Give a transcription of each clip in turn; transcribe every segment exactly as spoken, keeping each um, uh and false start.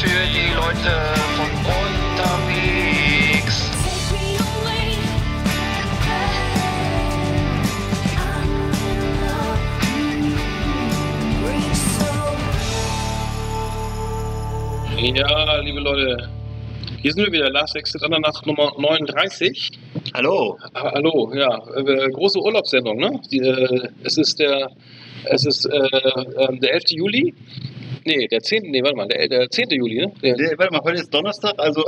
für die Leute von unterwegs. Ja, liebe Leute, hier sind wir wieder, Last Exit Andernach Nummer neununddreißig. Hallo. Ah, hallo, ja, äh, große Urlaubssendung, ne? Die, äh, es ist der, es ist äh, äh, der elfte Juli. Nee, der zehnte. Nee, warte mal, der, der zehnte Juli, ne? Der, Nee, warte mal, heute ist Donnerstag, also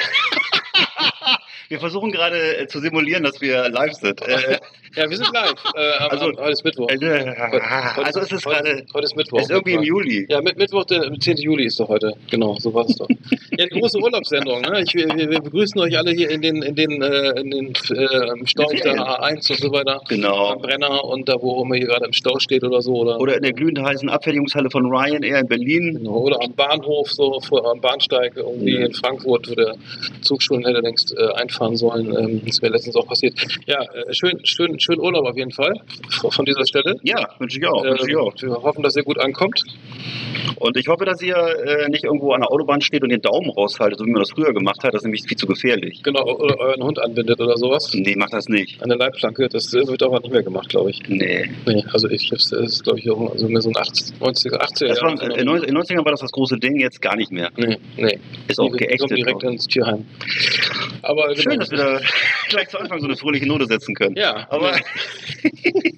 wir versuchen gerade äh, zu simulieren, dass wir live sind. Äh, ja, wir sind live. Äh, am, Also- am, heute ist Mittwoch. äh, Heute- also es ist heute, gerade, heute ist Mittwoch. es ist irgendwie im Juli. Ja, mit Mittwoch, der zehnte Juli ist doch heute. Genau, so war es doch. Ja, die große Urlaubssendung. Ne? Ich, wir, wir begrüßen euch alle hier in den, in den, äh, in den äh, im Stau der A eins und so weiter. Genau. Am Brenner und da, wo immer hier gerade im Stau steht oder so. Oder, Oder in der glühend heißen Abfertigungshalle von Ryanair in Berlin. genau, oder am Bahnhof, so vor, am Bahnsteig irgendwie Ja. in Frankfurt, wo der Zug schon hätte längst äh, einfahren sollen. Ähm, das wäre letztens auch passiert. Ja, äh, schön, schön, schön Urlaub auf jeden Fall von dieser Stelle. Ja, wünsche ich auch. Wünsche ich Ähm, auch. wir hoffen, dass ihr gut ankommt. Und ich hoffe, dass ihr äh, nicht irgendwo an der Autobahn steht und den Daumen raushaltet, so wie man das früher gemacht hat. Das ist nämlich viel zu gefährlich. Genau, oder euren Hund anbindet oder sowas. Nee, macht das nicht. An der Leitplanke, das äh, wird aber nicht mehr gemacht, glaube ich. Nee. Nee, also ich, das ist, glaube ich, auch also mehr so ein achtzig, neunziger, achtziger. Das war, Jahre. in den neunzigern war das das große Ding, jetzt gar nicht mehr. Nee, nee. Ist auch Die- die kommen geächtet. direkt ins Tierheim. Aber Schön, genau. dass wir da gleich zu Anfang so eine fröhliche Note setzen können. Ja, Aber nee.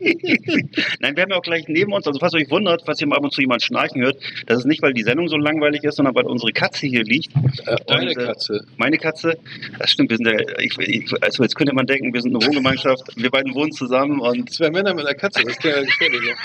nein, wir haben ja auch gleich neben uns, also falls ihr euch wundert, falls ihr mal ab und zu jemand schnarchen hört, das ist nicht, weil die Sendung so langweilig ist, sondern weil unsere Katze hier liegt. Äh, deine Und, äh, Katze. Meine Katze, das stimmt, wir sind ja, ich, ich, also jetzt könnte man denken, wir sind eine Wohngemeinschaft, wir beiden wohnen zusammen und Zwei Männer mit einer Katze, das ist ja gefährlich. Ja.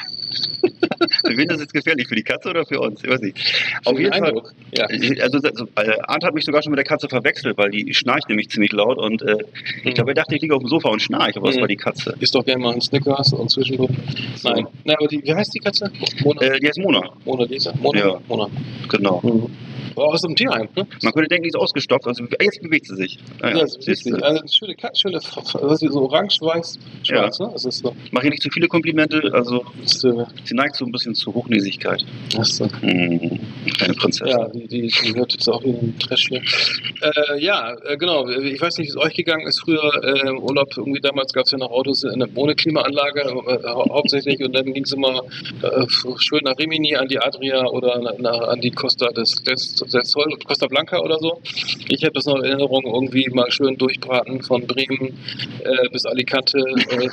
für wen ist das jetzt gefährlich? Für die Katze oder für uns? Ich weiß nicht. Auf Für jeden den Fall. Eindruck. Ja. Also, also äh, Arndt hat mich sogar schon mit der Katze verwechselt, weil die schnarcht nämlich ziemlich laut und äh, ich glaube, er dachte, ich liege auf dem Sofa und schnarche, aber das Mhm. war die Katze. Isst doch gerne mal einen Snickers und zwischendurch. Nein. Na, aber die, wie heißt die Katze? Mona. Äh, die heißt Mona, Mona Lisa. Mona. Ja. Mona. genau. Mhm. Oh, aus dem Tierheim, ne? Man könnte denken, die ist ausgestopft, also jetzt bewegt sie sich. Naja, Ja, das ist siehst du. richtig. Also eine schöne Katze, schöne, was ist so orange, weiß, schwarz, ne? Das ist so. Mach ihr nicht zu viele Komplimente, also Das ist, äh, sie neigt so ein bisschen zur Hochnäsigkeit. das ist, äh, Mhm. Eine Prinzessin. ja, die, die, die hört jetzt auch wieder den Trash hier. Äh, ja, äh, genau. Ich weiß nicht, wie es euch gegangen ist. Früher äh, im Urlaub, irgendwie damals gab es ja noch Autos in, ohne Klimaanlage, äh, hau- hauptsächlich. Und dann ging es immer äh, schön nach Rimini an die Adria oder na, na, an die Costa des, des, des Sol, Costa Blanca oder so. Ich habe das noch in Erinnerung, irgendwie mal schön durchbraten von Bremen äh, bis Alicante. Äh,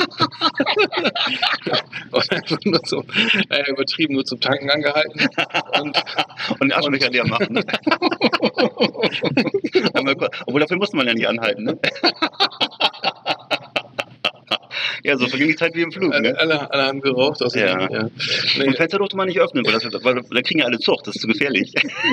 und einfach nur zum, äh, übertrieben nur zum Tanken angehalten. Und Und den Arschlöcher leer machen. Ne? Aber- Obwohl, dafür musste man ja nicht anhalten. Ne? Ja, so verging die Zeit wie im Flug. Ne? alle, alle, alle haben geraucht. Also Ja. ja. Nee, Und Fenster durfte man nicht öffnen, weil, das, weil da kriegen ja alle Zucht, das ist zu gefährlich.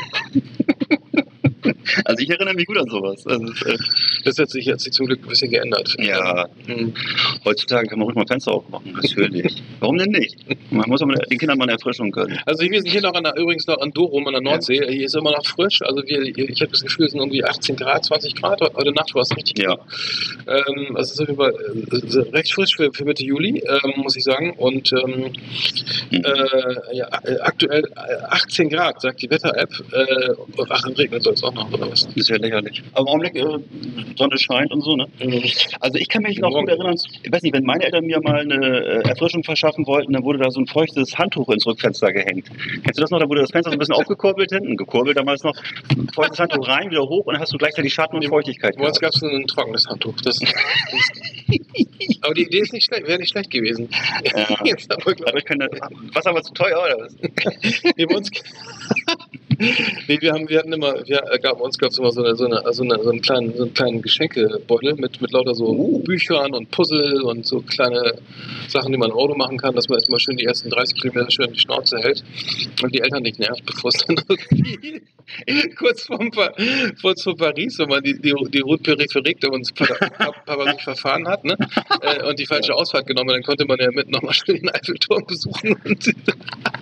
Also ich erinnere mich gut an sowas. Also, äh, das hat sich, hat sich zum Glück ein bisschen geändert. ja, Mhm. heutzutage kann man ruhig mal Fenster aufmachen, natürlich. Warum denn nicht? Man muss aber den Kindern mal eine Erfrischung gönnen. Also wir sind hier noch an der, übrigens noch an Dorum an der Nordsee. Hier ist immer noch frisch. Also wir, ich habe das Gefühl, es sind irgendwie achtzehn Grad, zwanzig Grad. Heute Nacht war es richtig. Ja. Ähm, es ist auf jeden Fall äh, recht frisch für, für Mitte Juli, ähm, muss ich sagen. Und ähm, Mhm. äh, ja, äh, aktuell äh, achtzehn Grad, sagt die Wetter-App. Äh, ach, dann regnet soll es auch noch, oder was? Das ist ja lächerlich. Aber im Augenblick, äh, Sonne scheint und so, ne? Mhm. Also ich kann mich noch gut erinnern, ich weiß nicht, wenn meine Eltern mir mal eine äh, Erfrischung verschaffen wollten, dann wurde da so ein feuchtes Handtuch ins Rückfenster gehängt. Kennst du das noch? Da wurde das Fenster so ein bisschen aufgekurbelt hinten, gekurbelt damals noch, ein feuchtes Handtuch rein, wieder hoch und dann hast du gleichzeitig Schatten und Feuchtigkeit Bei uns gehabt. gab es ein trockenes Handtuch. Das, das, aber die Idee ist nicht schlecht, wäre nicht schlecht gewesen. Ja. Jetzt aber, glaub Dadurch keine, was aber zu teuer, oder was? Nee, bei uns, nee, wir, haben, wir hatten immer, wir, äh, gab, bei uns gab es immer so, eine, so, eine, so, eine, so einen kleinen, so einen kleinen Geschenkebeutel mit, mit lauter so Uh. Büchern und Puzzle und so kleine Sachen, die man im Auto machen kann, dass man erstmal schön die ersten dreißig Kilometer schön die Schnauze hält und die Eltern nicht nervt, bevor es dann irgendwie kurz vor, kurz vor Paris, wenn man die, die, die Route Périphérique, da uns Papa, Papa sich verfahren hat, ne? äh, und die falsche Ausfahrt genommen hat, dann konnte man ja mit nochmal schön den Eiffelturm besuchen. Und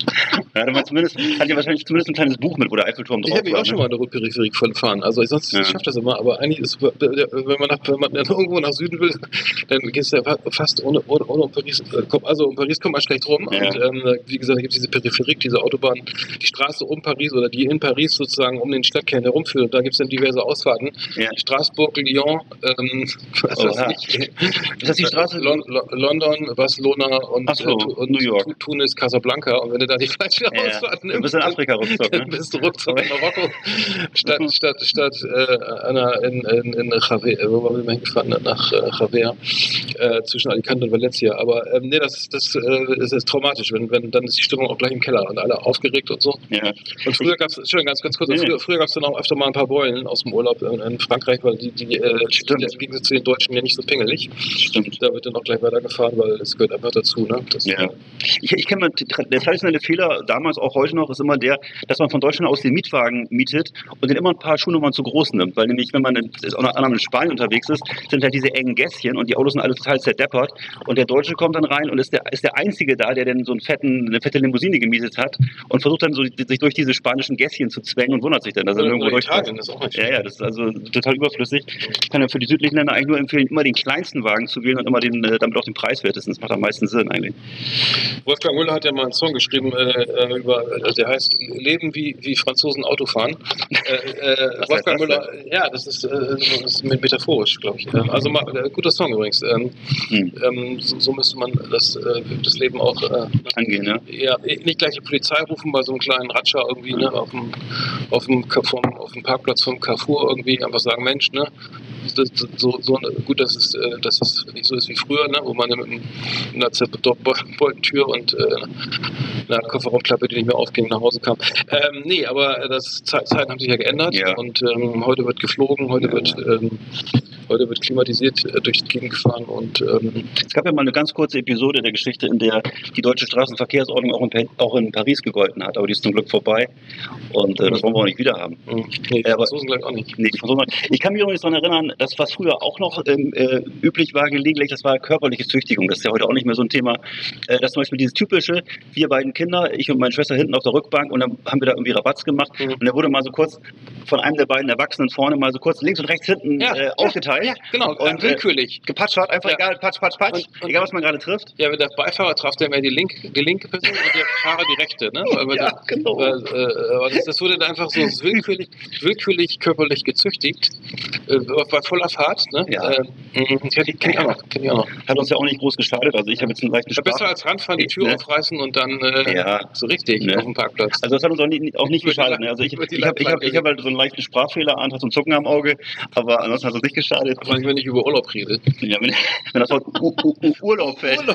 Ja, dann war zumindest, hat ja wahrscheinlich zumindest ein kleines Buch mit, wo der Eiffelturm drauf Ich habe mich war, auch schon ne? mal an der Rotperipherie gefahren. Also sonst Ja. ich schaff das immer, aber eigentlich ist, wenn man, nach, wenn man irgendwo nach Süden will, dann gehst du ja fast ohne, ohne, ohne um Paris. Also um Paris kommt man schlecht rum. Ja. Und ähm, wie gesagt, da gibt es diese Peripherie, diese Autobahn, die Straße um Paris oder die in Paris sozusagen um den Stadtkern herumführt. Und da gibt es dann diverse Ausfahrten. Ja. Straßburg, Lyon, ähm, was Oh, weiß ja. ich. Ist das die Straße? Lon Lon London, Barcelona und, Ach so, äh, und New York. Tunis, Casablanca. Und wenn du da die falsche Ja, Ausfahrt du nimmst, bist in Afrika ruckzuck, dann ne? bist du ruckzuck in Marokko. Statt, statt, statt äh, einer in, in, in Javier, wo waren wir hingefahren? Nach äh, Javier, äh, zwischen Alicante und Valencia. Aber ähm, nee, das, das, äh, das ist traumatisch, wenn, wenn dann ist die Stimmung auch gleich im Keller und alle aufgeregt und so. Ja. Und früher gab es, Entschuldigung, ganz, ganz kurz, Nee, früher, nee. früher gab es dann auch öfter mal ein paar Beulen aus dem Urlaub in, in Frankreich, weil die, die, äh, Stimmt. die im Gegensatz zu den Deutschen ja nicht so pingelig. Stimmt. Da wird dann auch gleich weitergefahren, weil es gehört einfach dazu. Ne? Das, Ja. Ich, ich kenne mal, der traditionelle Fehler damals, auch heute noch, ist immer der, dass man von Deutschland aus den Mietwagen mietet und den immer ein paar Schuhnummern zu groß nimmt. Weil nämlich, wenn man in, unter anderem in Spanien unterwegs ist, sind halt diese engen Gässchen und die Autos sind alle total zerdeppert. Und der Deutsche kommt dann rein und ist der, ist der Einzige da, der dann so einen fetten, eine fette Limousine gemietet hat und versucht dann so, sich durch diese spanischen Gässchen zu zwängen und wundert sich dann, dass er Oder- irgendwo oder durch. Italien, das ist auch nicht Ja, ja, das ist also total überflüssig. Ich kann ja für die südlichen Länder eigentlich nur empfehlen, immer den kleinsten Wagen zu wählen und immer den, äh, damit auch den preiswert ist. Das macht am meisten Sinn eigentlich. Wolfgang Müller hat ja mal einen Song geschrieben, äh, über, also der heißt Leben wie, wie Franzosen Auto fahren. Äh, äh, Was Wolfgang heißt das Müller, ja, das ist, äh, das ist metaphorisch, glaube ich. Ähm, also mal, äh, guter Song übrigens. Ähm, Hm. ähm, so, so müsste man das, äh, das Leben auch äh, Angehen, ja. ja, nicht gleich die Polizei rufen bei so einem kleinen Ratscher irgendwie, ne, auf dem, auf dem, Ka- vom, auf dem Parkplatz vom Carrefour irgendwie einfach sagen, Mensch, ne, das, so, so, gut, dass es, äh, dass es nicht so ist wie früher, ne, wo man mit einem- einer zerbeulten Tür und äh, einer Kofferraumklappe, die nicht mehr aufging, nach Hause kam. Ähm, nee, aber das Ze- Zeiten haben sich ja geändert Ja. und ähm, heute wird geflogen, heute Ja. wird ähm, heute wird klimatisiert äh, durch die Gegend gefahren und ähm, Es gab ja mal eine ganz kurze Episode der Geschichte, in der die deutsche Straßenverkehrsordnung auch in, Pa- auch in Paris gegolten hat, aber die ist zum Glück vorbei und äh, das wollen wir auch nicht wieder haben. nee, die Ja, aber- Franzosen gleich auch nicht. Nee, die Franzosen- ich kann mich übrigens daran erinnern, dass was früher auch noch ähm, äh, üblich war, gelegentlich, das war körperliche Züchtigung. Das ist ja heute auch nicht mehr so ein Thema. Äh, das zum Beispiel dieses typische, wir beiden Kinder, ich und meine Schwester hinten auf der Rückbank und dann haben wir da irgendwie Rabatz gemacht Mhm. und da wurde mal so kurz von einem der beiden Erwachsenen vorne mal so kurz links und rechts hinten Ja, äh, ja, aufgeteilt. Ja, genau, Und, und willkürlich. Gepatschert, einfach Ja. egal, patsch, patsch, patsch, Und- und- egal was man gerade trifft. Ja, wenn der Beifahrer traf, der mehr die, link, die linke Person und der Fahrer die rechte. Ne? Weil, weil Ja, der, genau. weil, äh, aber das, das wurde dann einfach so willkürlich, willkürlich körperlich gezüchtigt, äh, bei voller Fahrt. Ne? Ja. Äh, mh, kenn, ich- kenn ich auch noch. Kenn ich auch noch. Hat uns ja auch nicht groß geschadet. Also ich habe jetzt einen leichten Ja, besser Spaß. als ranfahren, die Tür Ne? aufreißen und dann äh, Ja. so richtig Ne? auf dem Parkplatz. Also das hat uns auch nicht, auch nicht Über die geschadet. La- Ne? Also ich, über die ich habe ich hab, Leitplanke. ich hab halt so einen leichten Sprachfehler, Antrag zum Zucken am Auge, aber ansonsten hat es uns nicht geschadet. Vor allem, wenn ich über Urlaub rede. Ja, wenn, wenn das Wort U U U Urlaub fällt, Urlaub.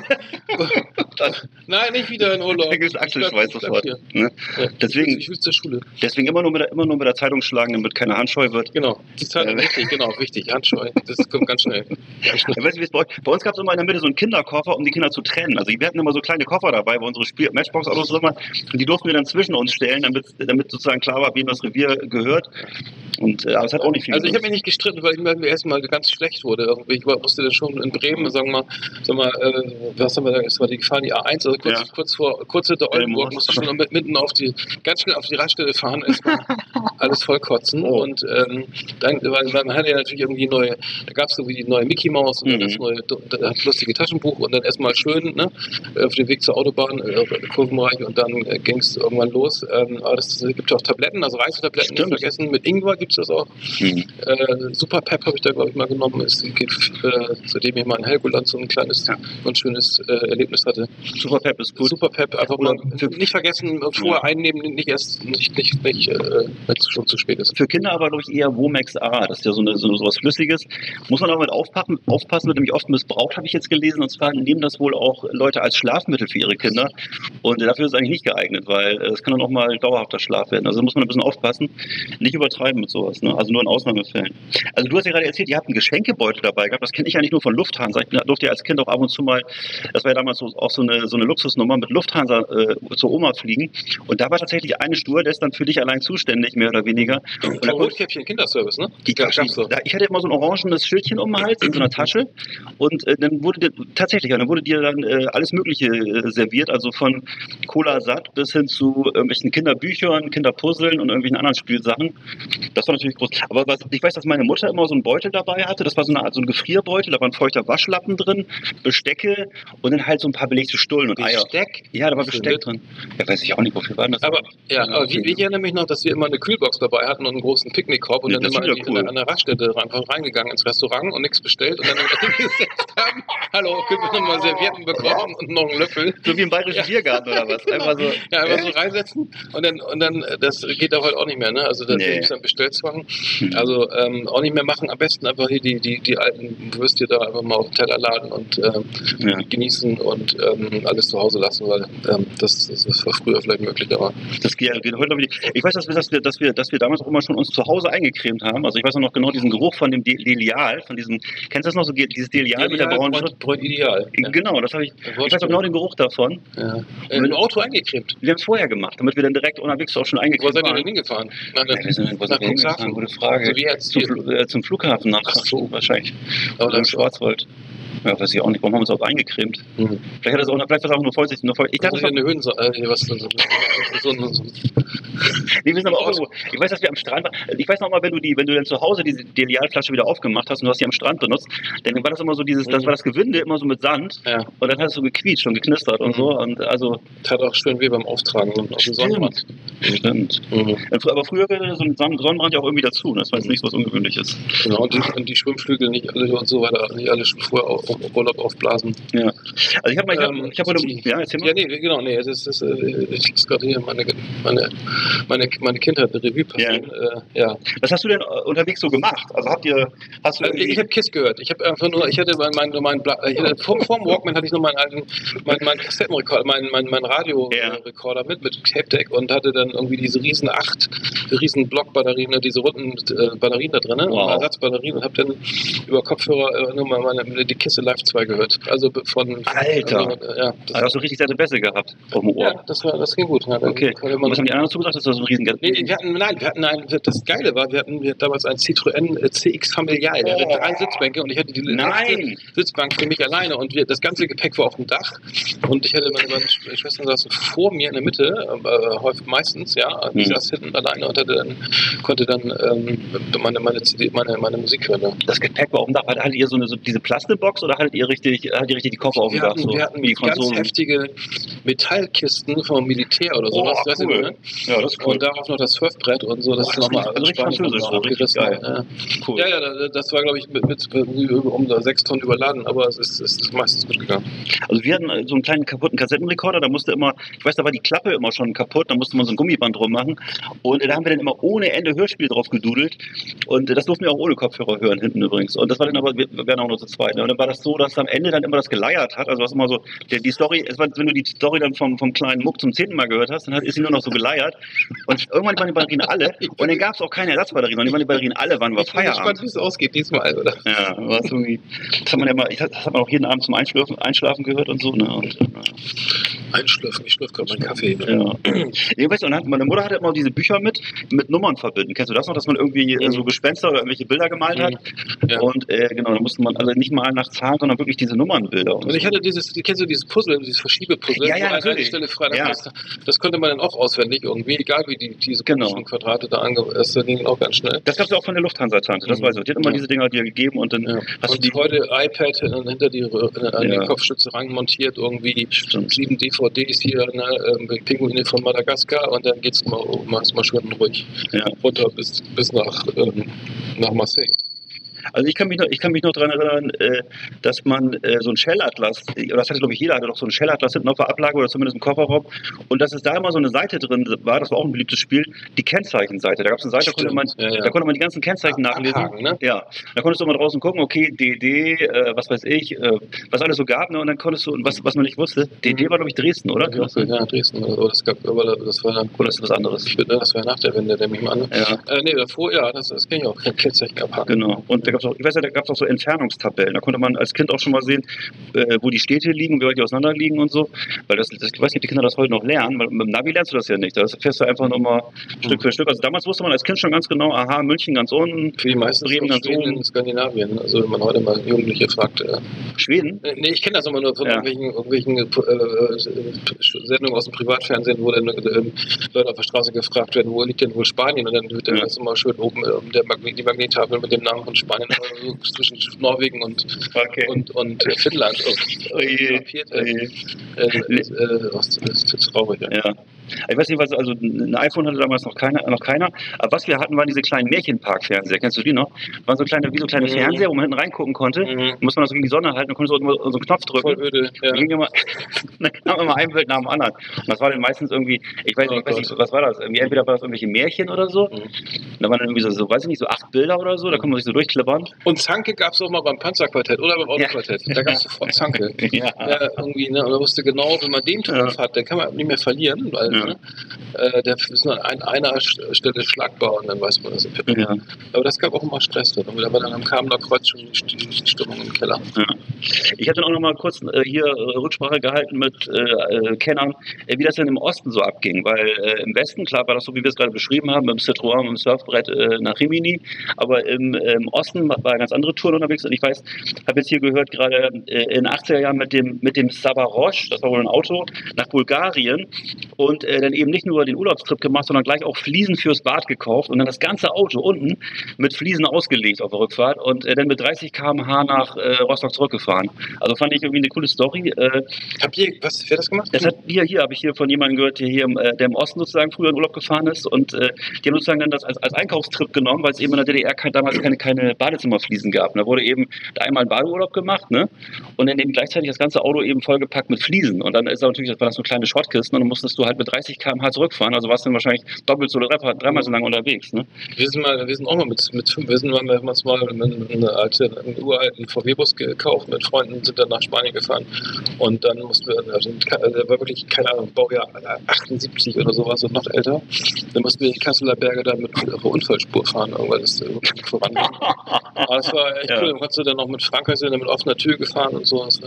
dann Nein, nicht wieder in Urlaub. gibt es Ich bleib- Achselschweiß ich bleib sofort. hier. Ne? Ja. Deswegen- Ich will zur Schule. Deswegen immer nur, mit der, immer nur mit der Zeitung schlagen, damit keine Handscheu wird. Genau. Die Zeit Ja. richtig, genau, wichtig. Handscheu. Das kommt ganz schnell. Ganz schnell. Ja, weißt du, wie es bei, euch- bei uns gab es immer in der Mitte so einen Kinderkoffer, um die Kinder zu trennen. Also wir hatten immer so kleine Koffer dabei, bei unsere Spiel Matchbox-Autos immer. Und die durften wir dann zwischen uns stellen, damit, damit sozusagen klar war, wem das Revier gehört. Und, äh, aber es hat auch nicht viel Also ich habe genutzt. mich nicht gestritten, weil ich mir erst mal ganz schlecht wurde. Irgendwie. Ich war- musste dann schon in Bremen, sagen wir mal, sag mal äh, was haben wir da, es war die gefahren, die A eins, also kurz, Ja. kurz vor, kurz hinter Oldenburg, Elmhorst. musste ich schon mit, mitten auf die, ganz schnell auf die Raststelle fahren, erstmal alles vollkotzen. Oh. Und ähm, dann, weil, weil man hatte ja natürlich irgendwie neue, da gab es irgendwie die neue Mickey Maus und dann Mhm. das neue, das lustige Taschenbuch und dann erstmal schön, ne, auf dem Weg zur Autobahn, äh, auf der Kurvenbereich und dann äh, ging es irgendwann los. Ähm, aber das, es gibt ja auch Tabletten, also Reisetabletten, nicht Stimmt. vergessen, mit Ingwer gibt es das auch. Hm. Äh, Super Pep habe ich da, glaube ich, mal genommen. Es geht, äh, seitdem ich mal in Helgoland so ein kleines Ja. und schönes äh, Erlebnis hatte. Super Pep ist gut. Super Pep, einfach mal Oder für- nicht vergessen, vorher einnehmen, nicht erst, nicht, nicht, nicht äh, wenn es schon zu spät ist. Für Kinder aber, glaube ich, eher Womex A. Das ist ja so, eine, so was Flüssiges. Muss man aber mit aufpassen, aufpassen, wird nämlich oft missbraucht, habe ich jetzt gelesen. Und zwar nehmen das wohl auch Leute als Schlafmittel für ihre Kinder. Und dafür ist es eigentlich nicht geeignet, weil äh, es kann dann auch mal dauerhafter Schlaf werden. Also da muss man ein bisschen aufpassen. Nicht übertreiben mit sowas. Ne? Also nur in Ausnahmefällen. Also du hast ja gerade erzählt, ihr habt einen Geschenkebeutel dabei gehabt. Das kenne ich eigentlich nur von Lufthansa. Ich bin- durfte ja als Kind auch ab und zu mal, das war ja damals so, auch so eine, so eine Luxusnummer, mit Lufthansa äh, zur Oma fliegen. Und da war tatsächlich eine Stewardess dann für dich allein zuständig, mehr oder weniger. Und da Und konntest- Rotkäppchen Kinderservice, ne? Die Ja, gab's gab's nicht. so. Da, ich hatte hatte immer so ein orangenes Schildchen um den Hals in so einer Tasche und äh, dann wurde dir, tatsächlich, ja, dann wurde dir dann äh, alles Mögliche äh, serviert, also von Cola Satt bis hin zu irgendwelchen Kinderbüchern, Kinderpuzzeln und irgendwelchen anderen Spielsachen. Das war natürlich groß. Aber was, ich weiß, dass meine Mutter immer so einen Beutel dabei hatte. Das war so eine Art so ein Gefrierbeutel, da war ein feuchter Waschlappen drin, Bestecke und dann halt so ein paar belegte Stullen und Eier. Besteck? Ja, da war Besteck drin. Ja, weiß ich auch nicht, wofür war das? Aber, ja, aber wie, ich erinnere mich noch, dass wir immer eine Kühlbox dabei hatten und einen großen Picknickkorb und Ja, dann das immer ist die, wieder cool. an der Raststätte einfach reingegangen ins Restaurant und nichts bestellt und dann hingesetzt haben. Hallo, können wir nochmal Servietten bekommen und noch einen Löffel? So wie im bayerischen Ja. Biergarten oder was? Einfach so. Ja, einfach so reinsetzen und dann, und dann, das geht doch heute auch nicht mehr, ne? Also da Nee. gibt es dann Bestellzwang. Mhm. Also ähm, auch nicht mehr machen, am besten einfach hier die, die, die alten Würstchen da einfach mal auf den Teller laden und ähm, Ja. genießen und ähm, alles zu Hause lassen, weil ähm, das, das war früher vielleicht möglich, aber Das geht, geht heute, glaube ich, ich weiß, dass wir, dass, wir, dass, wir, dass wir damals auch immer schon uns zu Hause eingecremt haben. Also ich weiß auch noch genau diesen Geruch von dem De- Delial, von diesem, kennst du das noch, so dieses Delial mit der braunen Schrift? Bräut ideal. Ja. Genau, das habe ich, ich weiß auch genau den Geruch davon. Ja. Äh, Im Auto eingecremt. Wir haben es vorher gemacht, damit wir dann direkt unterwegs auch schon Wo eingecremt seid ihr waren. denn hingefahren? Nach, Ja, wir sind, wo nach sind wir hingefahren? Cuxhaven? Gute Frage. So wie jetzt Zum, hier. Fl äh, zum Flughafen nach Ach so. wahrscheinlich. Aber Oder im das- Schwarzwald. Ja, weiß ich auch nicht. Warum haben wir uns auch eingecremt? Mhm. Vielleicht hat das auch, vielleicht war es auch nur Vorsicht. Nur Vorsicht. Ich Das dachte, ist das ja war, eine Höhenso äh, was, so, so, so, so, nee, wir sind aber auch irgendwo. Ich weiß, dass wir am Strand waren. Ich weiß noch mal, wenn du die, wenn du dann zu Hause diese Delialflasche wieder aufgemacht hast und du hast die am Strand benutzt, dann war das immer so dieses, das Mhm. war das Gewinde immer so mit Sand ja. und dann hat es so gequietscht und geknistert und Mhm. so und also. Tat auch schön weh beim Auftragen und auf dem Sonnenbrand. Stimmt. Mhm. Aber früher gehörte so ein Son- Sonnenbrand ja auch irgendwie dazu. Das war jetzt nichts was Ungewöhnliches. Genau, und die, und die Schwimmflügel nicht alle und so weiter, nicht alle schon vorher auf, auf Urlaub aufblasen. Ja. Also ich habe mal, ich habe Ähm, ich hab heute, die- ja, erzähl mal. Ja, nee, genau, nee, das ist, das, äh, ich muss gerade hier meine, meine, meine, meine Kindheit eine Revue passieren. Äh, ja. Was hast du denn äh, unterwegs so gemacht? Also habt ihr, hast du Also ich irgendwie- habe Kiss gehört. Ich habe einfach nur, ich hatte mein, mein, mein Bla- ich hatte, vor, vor dem Walkman hatte ich noch meinen alten, mein, mein Kassettenrekorder, mein, mein, mein Radiorekorder mit, mit Tape Deck und hatte dann irgendwie diese riesen acht, riesen Blockbatterien, ne, diese runden äh, Batterien da drin, Wow. Ersatzbatterien und habe dann über Kopfhörer äh, nur mal meine, die Kisse Live zwei gehört. Also von, Alter. Also, äh, ja, das, Also hast du richtig seine Bässe gehabt auf dem Ohr? ja, das, war, das ging gut. Ja, dann Okay. konnte Und man- was haben die anderen dazu gesagt? Das war so ein riesen Nee, wir hatten, nein, wir hatten ein, das Geile war, wir hatten wir damals ein Citroën äh, C X Familial, der hatte Oh. drei Sitzbänke und ich hatte die Nein. letzte Sitzbank für mich alleine und wir, das ganze Gepäck war auf dem Dach und ich hatte meine beiden Sch- Schwestern saßen vor mir in der Mitte, äh, häufig meistens, ja, ich Mhm. saß hinten alleine und hatte dann, konnte dann ähm, meine, meine, C D, meine, meine Musik hören. Ja. Das Gepäck war auf dem Dach. Hattet ihr so eine so diese Plastikbox oder hattet ihr richtig, hattet ihr richtig die Koffer auf dem Wir Dach? hatten, So, wir hatten wie die ganz Franzosen? heftige Metallkisten vom Militär oder sowas, Oh, weißt du, cool. ne? Ja, das ist cool. Und darauf noch das Surfbrett und so, das Boah, ist das nochmal klingt also richtig spannend und französisch, noch so richtig abgerissen. geil. Ja. Cool. Ja, ja, da- das war, glaube ich, mit, mit irgendwie um so sechs Tonnen überladen, aber es ist, es ist meistens gut gegangen. Also wir hatten äh, so einen kleinen kaputten Kassettenrekorder, da musste immer, ich weiß, da war die Klappe immer schon kaputt, da musste man so ein Gummiband drum machen und äh, da haben wir dann immer ohne Ende Hörspiel drauf gedudelt und äh, das durften wir auch ohne Kopfhörer hören, hinten übrigens. Und das war dann aber, wir wir wären auch nur zu zweit. Ne? Und dann war das so, dass am Ende dann immer das geleiert hat, also was immer so, der, die Story, es war, wenn du die Story dann vom, vom kleinen Muck zum zehnten Mal gehört hast, dann hat, ist sie nur noch so geleiert und irgendwann waren die Batterien alle und dann gab es auch keine Ersatzbatterien und die Batterien alle waren, war Ich bin gespannt, Feierabend. wie es ausgeht diesmal, oder? Ja, war so irgendwie, das hat man ja mal, ich, das hat man auch jeden Abend zum Einschlafen, Einschlafen gehört und so. Ne? Und, äh, Einschlürfen, ich schlürfe gerade meinen Kaffee. ja. Ich weiß, und hat, meine Mutter hatte immer diese Bücher mit, mit Nummern verbinden. Kennst du das noch, dass man irgendwie äh, so Gespenster oder irgendwelche Bilder gemalt hat? Ja. Und äh, genau, da musste man also nicht mal nach Zahlen, sondern wirklich diese Nummernbilder. Und Und ich so. hatte dieses, kennst du dieses Puzzle, dieses Verschiebepuzzle, Ja, ja, wo eine natürlich. Stelle frei, das, Ja. heißt, das konnte man dann auch auswendig irgendwie, egal wie die, diese Genau. komischen Quadrate da ange... Das ging auch ganz schnell. Das gab es ja auch von der Lufthansa-Tante, das Mhm. weiß ich. Die hat immer Ja. diese Dinger dir gegeben und dann Ja. hast du Und die. heute iPad hin- hinter die, äh, an Ja. die Kopfstütze ranmontiert, irgendwie Stimmt. sieben D V Ds hier, ne, ähm, Pinguine von Madagaskar und dann geht's mal, mal, mal schön ruhig Ja. runter bis, bis nach, ähm, nach Marseille. Also ich kann mich noch, ich kann mich noch daran erinnern, äh, dass man äh, so ein Shellatlas, oder das hatte glaube ich jeder, hatte doch so ein Shellatlas hinten auf der Ablage oder zumindest im Kofferraum und dass es da immer so eine Seite drin war, das war auch ein beliebtes Spiel, die Kennzeichenseite. Da gab es eine Seite, da konnte, man, Stimmt, ja, ja. da konnte man die ganzen Kennzeichen Ah, nachlesen. abhaken, ne? Ja, da konntest du immer draußen gucken, okay, D D, äh, was weiß ich, äh, was alles so gab, ne? Und dann konntest du, und was, was man nicht wusste, D D war glaube ich Dresden, oder? Ja, ja, Dresden. Aber das, gab, aber das war dann, Oder ist das was anderes? ich finde, das war nach der Wende, der mich mal an. Ja. Äh, nee, davor, ja, das, das kenne ich auch, kein Kennzeichen abhaken. Genau. Und da gab gab's auch, ich weiß ja, da gab es auch so Entfernungstabellen. Da konnte man als Kind auch schon mal sehen, äh, wo die Städte liegen, wie weit die auseinander liegen und so. Weil das, das, ich weiß nicht, ob die Kinder das heute noch lernen, weil mit dem Navi lernst du das ja nicht. Da fährst du einfach nochmal Stück für Stück. Also damals wusste man als Kind schon ganz genau, aha, München ganz unten, für die meisten Bremen ganz Schweden oben. in Skandinavien. Also wenn man heute mal Jugendliche fragt. Äh, Schweden? Nee, ich kenne das immer nur von Ja. irgendwelchen, irgendwelchen äh, Sendungen aus dem Privatfernsehen, wo dann äh, Leute auf der Straße gefragt werden, wo liegt denn wohl Spanien? Und dann wird dann Ja. das immer schön oben äh, der Magnet, die Magnettafel mit dem Namen von Spanien also zwischen Norwegen und, Okay. und, und äh, Finnland. Oh je, Papiert, oh äh, je. äh, äh, was, das ist traurig. Ja. Ja. Ich weiß nicht, was, also ein iPhone hatte damals noch keiner, noch keiner. Aber was wir hatten, waren diese kleinen Märchenpark-Fernseher. Kennst du die noch? Waren so kleine, wie so kleine Mhm. Fernseher, wo man hinten reingucken konnte. Mhm. Muss man das so gegen die Sonne halten, dann konnte man so, so einen Knopf drücken. Voll öde. Ja. Dann, ging immer, dann kam immer ein Bild nach dem anderen. Und das war dann meistens irgendwie, ich weiß, Oh ich weiß nicht, Gott. was war das? Irgendwie, entweder war das irgendwelche Märchen oder so. Mhm. Da waren dann irgendwie so, so, weiß ich nicht, so acht Bilder oder so. Da konnte man sich so durchklippern. Und Zanke gab es auch mal beim Panzerquartett oder beim Autoquartett. Da gab es sofort Zanke. Ja. Ja, irgendwie, ne? Und man wusste genau, wenn man den Trumpf Ja. hat, dann kann man nicht mehr verlieren, weil Ja. ne? äh, der ist nur an einer Stelle schlagbar und dann weiß man, dass er Pippen. Ja. Aber das gab auch immer Stress drin. Und da war dann am Kamener Kreuz schon die, die Stimmung im Keller. Ja. Ich habe dann auch noch mal kurz äh, hier äh, Rücksprache gehalten mit äh, äh, Kennern, äh, wie das denn im Osten so abging. Weil äh, im Westen, klar war das so, wie wir es gerade beschrieben haben, mit dem Citroën, mit dem Surfbrett äh, nach Rimini. Aber im, äh, im Osten war eine ganz andere Tour unterwegs. Und ich weiß, habe jetzt hier gehört, gerade äh, in den achtziger Jahren mit dem, mit dem Savarosh, das war wohl ein Auto, nach Bulgarien. Und äh, dann eben nicht nur den Urlaubstrip gemacht, sondern gleich auch Fliesen fürs Bad gekauft. Und dann das ganze Auto unten mit Fliesen ausgelegt auf der Rückfahrt. Und äh, dann mit dreißig Kilometer pro Stunde nach äh, Rostock zurückgefahren. Also fand ich irgendwie eine coole Story. Äh, Habt ihr, was, wer hat das gemacht? das hat hier, hier habe ich hier von jemandem gehört, der hier im, äh, der im Osten sozusagen früher in Urlaub gefahren ist. Und äh, die haben sozusagen dann das als, als Einkaufstrip genommen, weil es eben in der D D R kein, damals keine, keine Badezimmerfliesen gab. Und da wurde eben da einmal ein Badeurlaub gemacht, ne? Und dann eben gleichzeitig das ganze Auto eben vollgepackt mit Fliesen. Und dann ist da natürlich, das war das so kleine Schrottkisten und dann musstest du halt mit dreißig Kilometer pro Stunde zurückfahren. Also warst du dann wahrscheinlich doppelt so oder dreimal, dreimal so lange unterwegs, ne? Wir sind, mal, wir sind auch mal mit, mit fünf, wir sind mal, mal, mal eine alte, einen uralten V W-Bus gekauft mit Freunden, sind dann nach Spanien gefahren und dann mussten wir, also der war wirklich, keine Ahnung, Baujahr achtundsiebzig oder sowas und noch älter, dann mussten wir die Kasseler Berge da mit auf der Unfallspur fahren, weil das voran war. Aber das war echt Ja. cool, dann konntest du dann noch mit Frankreich sind dann mit offener Tür gefahren und so. Und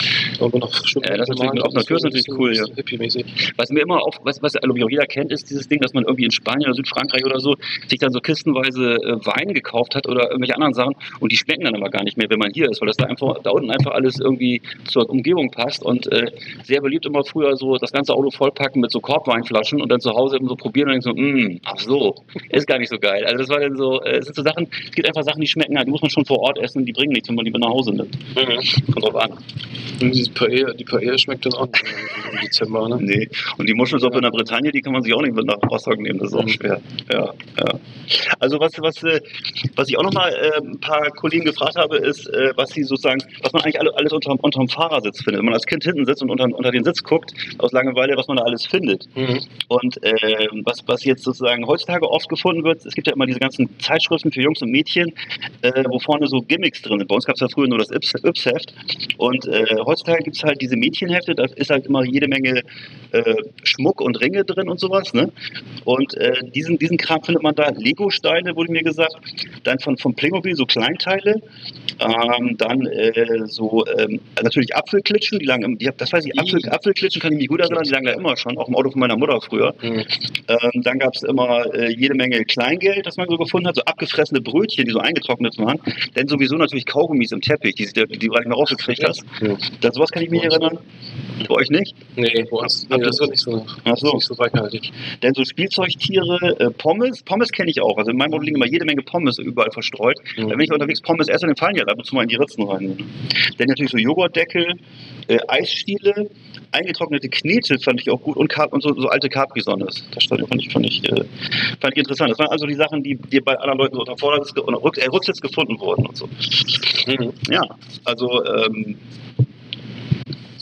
noch schön Ja, das ist natürlich mit offener Tür ist natürlich cool, ja. Hippie-mäßig. Was mir immer auf, was, was glaube ich auch jeder kennt, ist dieses Ding, dass man irgendwie in Spanien oder Südfrankreich oder so sich dann so kistenweise äh, Wein gekauft hat oder irgendwelche anderen Sachen und die schmecken dann aber gar nicht mehr, wenn man hier ist, weil das da einfach da unten einfach alles irgendwie zur Umgebung passt und äh, sehr beliebt immer früher so das ganze Auto vollpacken mit so Korbweinflaschen und dann zu Hause eben so probieren und dann so, mh, ach so, ist gar nicht so geil. Also das war dann so, äh, es sind so Sachen, es gibt einfach Sachen, die schmecken halt, die muss man schon vor Ort essen, die bringen nichts, wenn man die mit nach Hause nimmt. Mhm. Kommt drauf an. Und dieses Paella, die Paella schmeckt dann auch nicht im Dezember, ne? Nee. Und die Muschelsuppe in der Bretagne, die kann man sich auch nicht mit nach Rostock nehmen, das ist auch Mhm. schwer. Ja, ja. Also was, was, äh, was ich auch nochmal äh, ein paar Kollegen gefragt habe, ist, äh, was sie sozusagen, was man eigentlich alle, alles unterm, unterm Fahrersitz findet. Wenn man als Kind hinten sitzt und unter, unter den Sitz guckt, aus Langeweile, was man da alles findet. Mhm. Und äh, was, was jetzt sozusagen heutzutage oft gefunden wird, es gibt ja immer diese ganzen Zeitschriften für Jungs und Mädchen, äh, wo vorne so Gimmicks drin sind. Bei uns gab es ja früher nur das Yps-Heft. Und äh, heutzutage gibt es halt diese Mädchenhefte, da ist halt immer jede Menge äh, Schmuck und Ringe drin und sowas. Ne? Und äh, diesen, diesen Kram findet man da. Lego-Steine, wurde mir gesagt. Dann von, von Playmobil so Kleinteile. Ähm, dann äh, so ähm, natürlich Apfelklitschen, die lagen, im- die, das weiß ich, Apfel, Apfelklitschen kann ich mich gut erinnern, die lagen da immer schon, auch im Auto von meiner Mutter früher. Mhm. Ähm, dann gab es immer äh, jede Menge Kleingeld, das man so gefunden hat, so abgefressene Brötchen, die so eingetrocknet waren. Dann sowieso natürlich Kaugummis im Teppich, die, die, die du gar nicht mehr rausgekriegt hast. Ja. Das, sowas kann ich mich erinnern. Bei euch nicht? Nee, bei uns, nee, das wird nicht so, Ach so. nicht so reichhaltig. Dann so Spielzeugtiere, äh, Pommes. Pommes kenne ich auch. Also in meinem Auto liegen immer jede Menge Pommes überall verstreut. Mhm. Wenn ich unterwegs Pommes esse, dann fallen die halt ab und zu mal in die Ritzen rein. Dann natürlich so Joghurtdeckel, äh, Eisstiele, eingetrocknete Knete fand ich auch gut und, Cap und so, so alte Capri-Sonnes. Das fand ich, fand, ich, äh, fand ich interessant. Das waren also die Sachen, die, die bei anderen Leuten so unter Vordersitz ge- oder Rück, äh, Rücksitz gefunden wurden und so. Mhm. Ja, also ähm,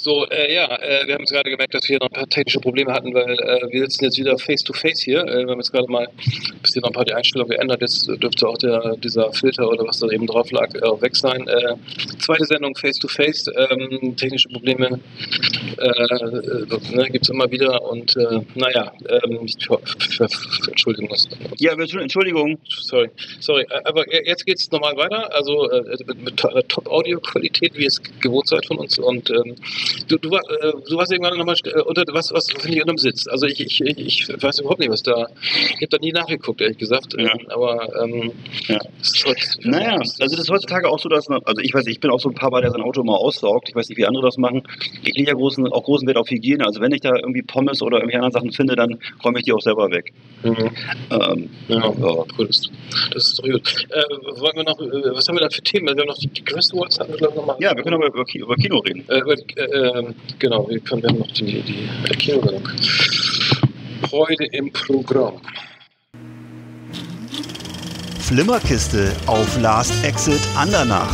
So, äh, ja, äh, wir haben jetzt gerade gemerkt, dass wir noch ein paar technische Probleme hatten, weil äh, wir sitzen jetzt wieder face-to-face hier. Äh, wir haben jetzt gerade mal ein bisschen noch ein paar die Einstellungen geändert. Jetzt dürfte auch der, dieser Filter oder was da eben drauf lag, äh, weg sein. Äh, zweite Sendung face-to-face. Ähm, technische Probleme äh, äh, ne, gibt es immer wieder. Und äh, naja, ähm, ich, Entschuldigung. Ja, Entschuldigung. Sorry, sorry. Aber jetzt geht es nochmal weiter. Also äh, mit, mit Top-Audio-Qualität, wie ihr es gewohnt seid von uns. Und ähm, du, du, war, äh, du warst irgendwann nochmal äh, unter was, was finde ich unterm Sitz. Also ich, ich, ich weiß überhaupt nicht, was da. Ich habe da nie nachgeguckt, ehrlich gesagt. Ja. Ähm, aber ähm, ja. Das ist heute, naja, also das ist heutzutage auch so, dass also ich weiß nicht, ich bin auch so ein Papa, der sein Auto immer aussaugt. Ich weiß nicht, wie andere das machen. Ich lege ja großen, auch großen Wert auf Hygiene. Also wenn ich da irgendwie Pommes oder irgendwie andere Sachen finde, dann räume ich die auch selber weg. Mhm. Ähm, ja, ja, cool. Das, das ist doch gut. Äh, wollen wir noch, äh, was haben wir da für Themen? Wir haben noch die, die Griswolds, hatten wir glaube ich nochmal. Ja, wir können aber über, über Kino reden. Äh, über, äh, genau, wir können wir haben noch die, die Kinosendung. Heute im Programm. Flimmerkiste auf Last Exit Andernach.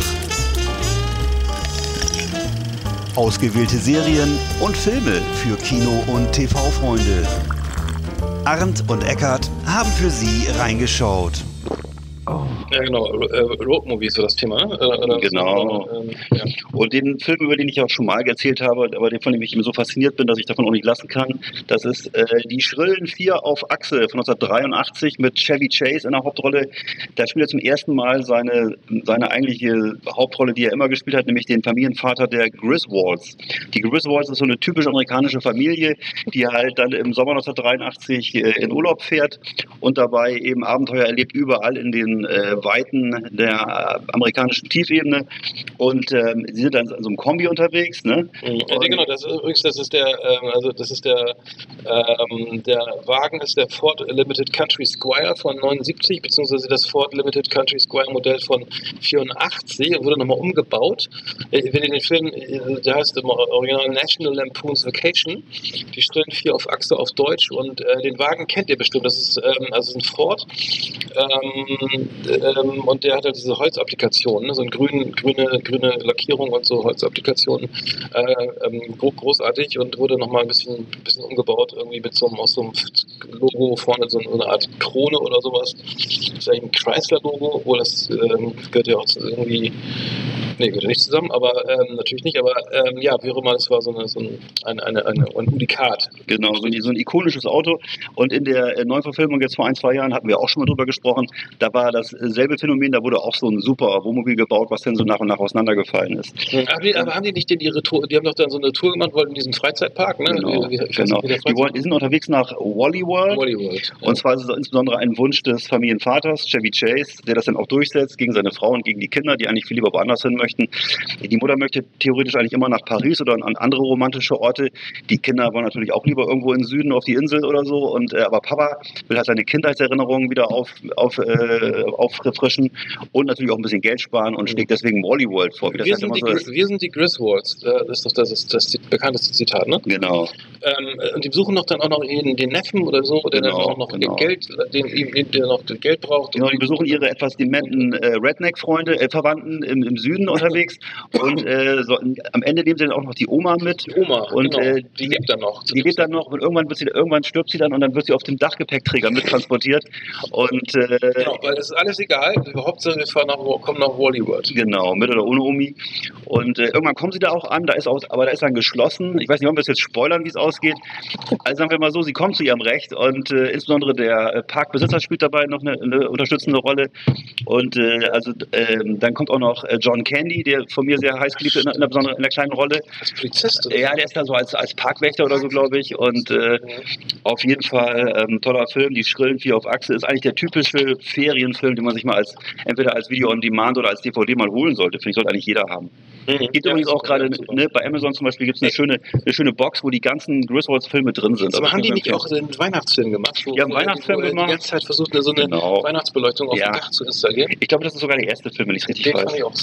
Ausgewählte Serien und Filme für Kino- und T V-Freunde. Arndt und Eckart haben für Sie reingeschaut. Oh. Ja, genau. Roadmovie ist so das Thema. Oder genau. So, ähm, ja. Und den Film, über den ich auch schon mal erzählt habe, aber den, von dem ich immer so fasziniert bin, dass ich davon auch nicht lassen kann, das ist äh, Die Schrillen vier auf Achse von neunzehnhundertdreiundachtzig mit Chevy Chase in der Hauptrolle. Da spielt er zum ersten Mal seine, seine eigentliche Hauptrolle, die er immer gespielt hat, nämlich den Familienvater der Griswolds. Die Griswolds ist so eine typisch amerikanische Familie, die halt dann im Sommer neunzehnhundertdreiundachtzig äh, in Urlaub fährt und dabei eben Abenteuer erlebt, überall in den äh, Weiten der äh, amerikanischen Tiefebene. Und ähm, sie sind dann in so einem Kombi unterwegs. Ne? Mhm. Ja, genau, das ist übrigens, das ist der, ähm, also das ist der, ähm, der Wagen ist der Ford Limited Country Squire von neunundsiebzig, beziehungsweise das Ford Limited Country Squire Modell von vierundachtzig und wurde nochmal umgebaut. Wenn ihr den Film, der heißt im Original National Lampoon's Vacation, die Schrillen vier auf Achse auf Deutsch, und äh, den Wagen kennt ihr bestimmt, das ist, ähm, also ein Ford, ähm, ähm, und der hat halt diese Holzapplikationen, ne? So eine grün, grüne, grüne Lackierung und so Holzapplikationen, äh, ähm, großartig, und wurde nochmal ein bisschen, bisschen umgebaut, irgendwie mit so einem, aus so einem Logo vorne, so eine Art Krone oder sowas. Das ist eigentlich ein Chrysler-Logo, obwohl das ähm, gehört ja auch zu irgendwie, nee, gehört ja nicht zusammen, aber ähm, natürlich nicht, aber ähm, ja, wie auch immer, das war so, eine, so ein, eine, eine, eine, ein Unikat. Genau, so ein, so ein ikonisches Auto, und in der äh, Neuverfilmung jetzt vor ein, zwei Jahren hatten wir auch schon mal drüber gesprochen, da war dasselbe Phänomen, da wurde auch so ein super Wohnmobil gebaut, was dann so nach und nach auseinandergefallen ist. Mhm. Aber, die, aber haben die nicht denn ihre Tour, die haben doch dann so eine Tour gemacht, wollten in diesem Freizeitpark, ne? Genau, wie, wie, genau. Nicht, die, wollen, die sind unterwegs nach Wally World, Wally World. Und zwar ist es insbesondere ein Wunsch des Familienvaters, Chevy Chase, der das dann auch durchsetzt gegen seine Frau und gegen die Kinder, die eigentlich viel lieber woanders hin möchten. Die Mutter möchte theoretisch eigentlich immer nach Paris oder an andere romantische Orte. Die Kinder wollen natürlich auch lieber irgendwo im Süden auf die Insel oder so. Und, äh, aber Papa will halt seine Kindheitserinnerungen wieder auf, auf, äh, auffrischen und natürlich auch ein bisschen Geld sparen und schlägt deswegen Wally World vor. Wie das wir, halt sind immer die, so ist. wir sind die Griswolds, das ist doch das, ist das bekannteste Zitat, ne? Genau. Ähm, und die besuchen doch dann auch noch den, den Neffen oder so, der genau, dann auch noch genau. Geld, den, der noch Geld braucht. Genau, die besuchen ihre etwas dementen äh, Redneck-Freunde, äh, Verwandten im, im Süden unterwegs, und äh, so, am Ende nehmen sie dann auch noch die Oma mit. Die Oma, und, genau. äh, die, die lebt dann noch. Die lebt dann noch, und irgendwann, wird sie, irgendwann stirbt sie dann, und dann wird sie auf dem Dachgepäckträger mittransportiert. Und, äh, genau, weil das ist alles egal. Hauptsache wir fahren nach, kommen nach Wally World. Genau, mit oder ohne Omi. Und äh, irgendwann kommen sie da auch an, da ist auch, aber da ist dann geschlossen. Ich weiß nicht, ob wir es jetzt spoilern, wie es ausgeht. Also sagen wir mal so, sie kommen zu ihrem Recht, und äh, insbesondere der äh, Parkbesitzer spielt dabei noch eine, eine unterstützende Rolle. Und äh, also äh, dann kommt auch noch äh, John Candy, der von mir sehr heiß geliebt ist, in einer besonderen, in einer kleinen Rolle. Als Polizist? Oder? Ja, der ist da so als, als Parkwächter oder so, glaube ich. Und äh, mhm. auf jeden Fall ähm, toller Film. Die Schrillen vier auf Achse ist eigentlich der typische Ferienfilm, den man sich mal als entweder als Video on Demand oder als D V D mal holen sollte. Finde ich, sollte eigentlich jeder haben. Mhm. Gibt ja, übrigens auch gerade, ne, bei Amazon zum Beispiel gibt es eine schöne, eine schöne Box, wo die ganzen Griswolds-Filme drin sind. Aber also haben die nicht auch einen Weihnachtsfilm gemacht? Wo, ja, einen Weihnachtsfilm wo gemacht. Die ganze Zeit versucht, so eine genau. Weihnachtsbeleuchtung auf ja. dem Dach zu installieren. Ich glaube, das ist sogar der erste Film, wenn ich es richtig den weiß. Den fand ich auch super. Genau, den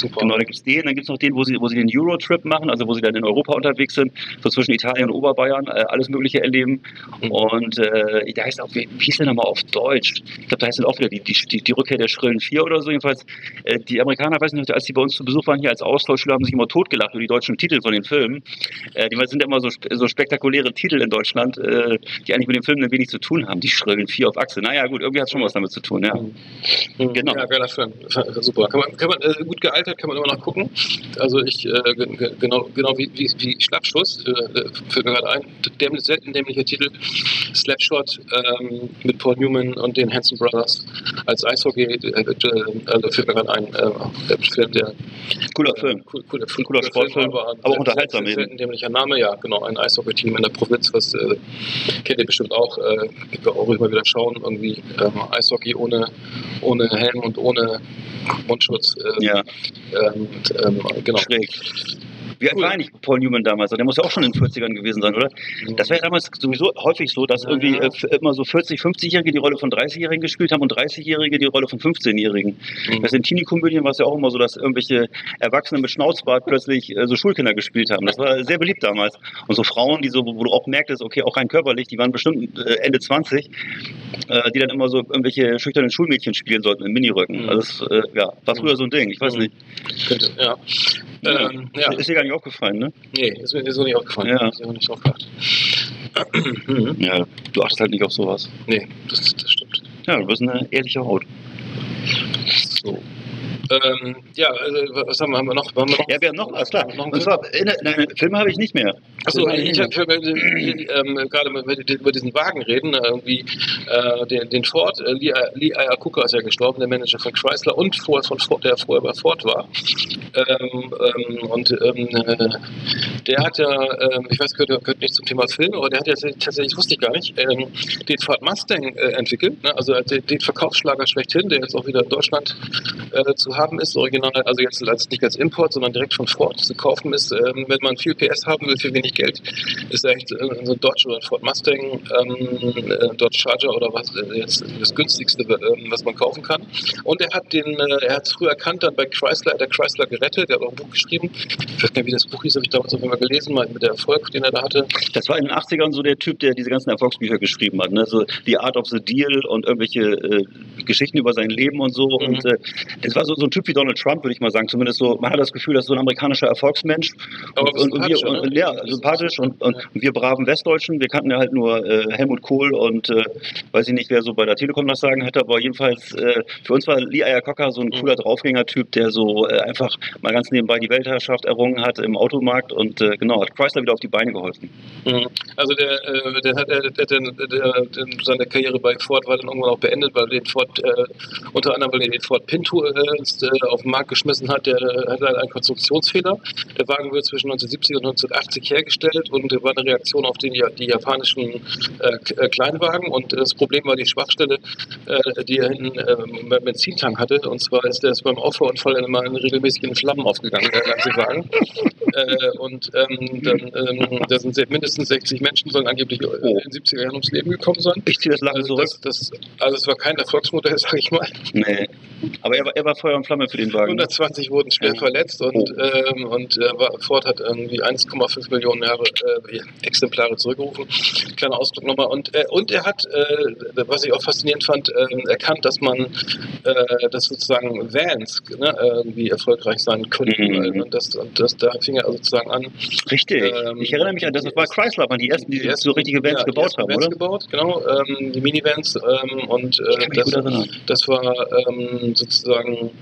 gibt es den, dann gibt es noch den, wo sie, wo sie den Eurotrip machen, also wo sie dann in Europa unterwegs sind, so zwischen Italien und Oberbayern, äh, alles Mögliche erleben. Mhm. Und äh, der heißt auch, wie, wie hieß der nochmal auf Deutsch? Ich glaube, da heißt dann auch wieder die, die, die Rückkehr der Schrillen vier oder so. Jedenfalls, äh, die Amerikaner, weiß nicht, als die bei uns zu Besuch waren hier als Austauschschüler, haben sich immer totgelacht über die deutschen Titel von den Filmen. Äh, die sind ja immer so, so spektakuläre Titel in Deutschland, äh, die eigentlich mit dem Film ein wenig zu tun haben. Die Schrillen vier auf Achse. Naja, gut, irgendwie hat es schon was damit zu tun, ja. Mhm. Genau. Ja, geiler Film. Super. Kann man, kann man äh, gut gealtert, kann man immer noch gucken. Also ich, äh, genau, genau wie, wie, wie Schlappschuss, äh, fällt mir gerade ein, dämlich, selten dämlicher Titel, Slapshot ähm, mit Paul Newman und den Hanson Brothers als Eishockey, äh, also fällt mir gerade ein, äh, der Film, der cooler Film, äh, cool, cooler, cooler, cooler Sportfilm, aber, aber auch unterhaltsam eben. Selten dämlicher Name, ja, genau, ein Eishockey-Team in der Provinz, was äh, kennt ihr bestimmt auch, äh, können wir auch immer wieder schauen, irgendwie ähm, Eishockey ohne, ohne Helm und ohne Mundschutz. Äh, ja. Ähm, ähm, genau. Schräg. Wie alt war eigentlich Paul Newman damals? Der muss ja auch schon in den vierzigern gewesen sein, oder? Das war ja damals sowieso häufig so, dass irgendwie äh, immer so vierzig-, fünfzigjährige die Rolle von dreißigjährigen gespielt haben und dreißigjährige die Rolle von fünfzehnjährigen. Mhm. Das in Teenie-Komödien war es ja auch immer so, dass irgendwelche Erwachsene mit Schnauzbart plötzlich äh, so Schulkinder gespielt haben. Das war sehr beliebt damals. Und so Frauen, die so, wo du auch merktest, okay, auch rein körperlich, die waren bestimmt äh, Ende zwanzig, äh, die dann immer so irgendwelche schüchternen Schulmädchen spielen sollten in Miniröcken. Mhm. Also das äh, ja, war früher so ein Ding, ich weiß mhm. nicht. Ja. Ja. Ähm, ja. Ist dir gar nicht aufgefallen, ne? Nee, ist mir so nicht aufgefallen. Ja. Ist mir auch nicht drauf geachtet. Ja, du achtest halt nicht auf sowas. Nee, das, das stimmt. Ja, du bist eine ehrliche Haut. So. Ähm, ja, also, was haben wir, haben wir noch? Haben wir noch? Ja, wir haben noch, alles klar. Noch und zwar, in, nein, Filme habe ich nicht mehr. Achso, ich habe ähm, gerade über diesen Wagen reden, irgendwie äh, den, den Ford, äh, Lee, Lee Iacocca ist ja gestorben, der Manager von Chrysler und vorher von Ford, der vorher bei Ford war. Ähm, ähm, und ähm, der hat ja, ähm, ich weiß, gehört, gehört nicht zum Thema Film, aber der hat ja tatsächlich, wusste ich gar nicht, ähm, den Ford Mustang äh, entwickelt, ne? Also den, den Verkaufsschlager schlechthin, der jetzt auch wieder in Deutschland äh, zu haben ist, original, also jetzt als, nicht als Import, sondern direkt von Ford zu kaufen ist. Ähm, wenn man viel P S haben will für wenig Geld, ist er echt äh, so ein Dodge oder ein Ford Mustang, ähm, äh, Dodge Charger oder was, äh, jetzt das günstigste, äh, was man kaufen kann. Und er hat den, äh, er hat es früh erkannt, dann bei Chrysler, der Chrysler gerettet, der hat auch ein Buch geschrieben. Ich weiß gar nicht, wie das Buch hieß, habe ich damals auch immer gelesen, mal mit der Erfolg, den er da hatte. Das war in den achtzigern so der Typ, der diese ganzen Erfolgsbücher geschrieben hat, ne? So The Art of the Deal und irgendwelche äh, Geschichten über sein Leben und so. Mhm. Und äh, das war so, so ein Typ wie Donald Trump, würde ich mal sagen, zumindest so, man hat das Gefühl, dass so ein amerikanischer Erfolgsmensch aber und, und, wir, und, ja, sympathisch und, und, und wir braven Westdeutschen, wir kannten ja halt nur äh, Helmut Kohl und äh, weiß ich nicht, wer so bei der Telekom das sagen hätte, aber jedenfalls äh, für uns war Lee Iacocca so ein cooler Draufgänger-Typ, der so äh, einfach mal ganz nebenbei die Weltherrschaft errungen hat im Automarkt und äh, genau, hat Chrysler wieder auf die Beine geholfen. Also der, äh, der hat der, der, der, der, der, seine Karriere bei Ford war dann irgendwann auch beendet, weil den Ford, äh, unter anderem weil er den Ford Pinto äh, auf den Markt geschmissen hat, der hat einen Konstruktionsfehler. Der Wagen wird zwischen neunzehnhundertsiebzig und neunzehnhundertachtzig hergestellt und war eine Reaktion auf den, die japanischen äh, Kleinwagen und das Problem war die Schwachstelle, äh, die er hinten äh, beim Benzintank hatte, und zwar ist der beim Auffahrunfall immer in regelmäßigen Flammen aufgegangen, der ganze Wagen. äh, und ähm, dann ähm, da sind mindestens sechzig Menschen, sollen angeblich oh. in den siebziger Jahren ums Leben gekommen sein. Ich ziehe das Lachen also zurück. Das, das, also es war kein Erfolgsmodell, sag ich mal. Nee. Aber er war, er war Feuer und Flamme für den Wagen. hundertzwanzig wurden schwer ja. verletzt und, oh. ähm, und äh, Ford hat irgendwie eins Komma fünf Millionen Jahre, äh, Exemplare zurückgerufen. Kleiner Ausdruck nochmal. Und, äh, und er hat, äh, was ich auch faszinierend fand, äh, erkannt, dass man, äh, dass sozusagen Vans ne, irgendwie erfolgreich sein könnten. Mhm. Und, das, und das, da fing er also sozusagen an. Richtig. Ähm, ich erinnere mich an, das war Chrysler, waren die ersten, die, die ersten, so richtige Vans ja, gebaut haben, Vans oder? gebaut, genau. Ähm, die Minivans ähm, und äh, das, das war ähm, sozusagen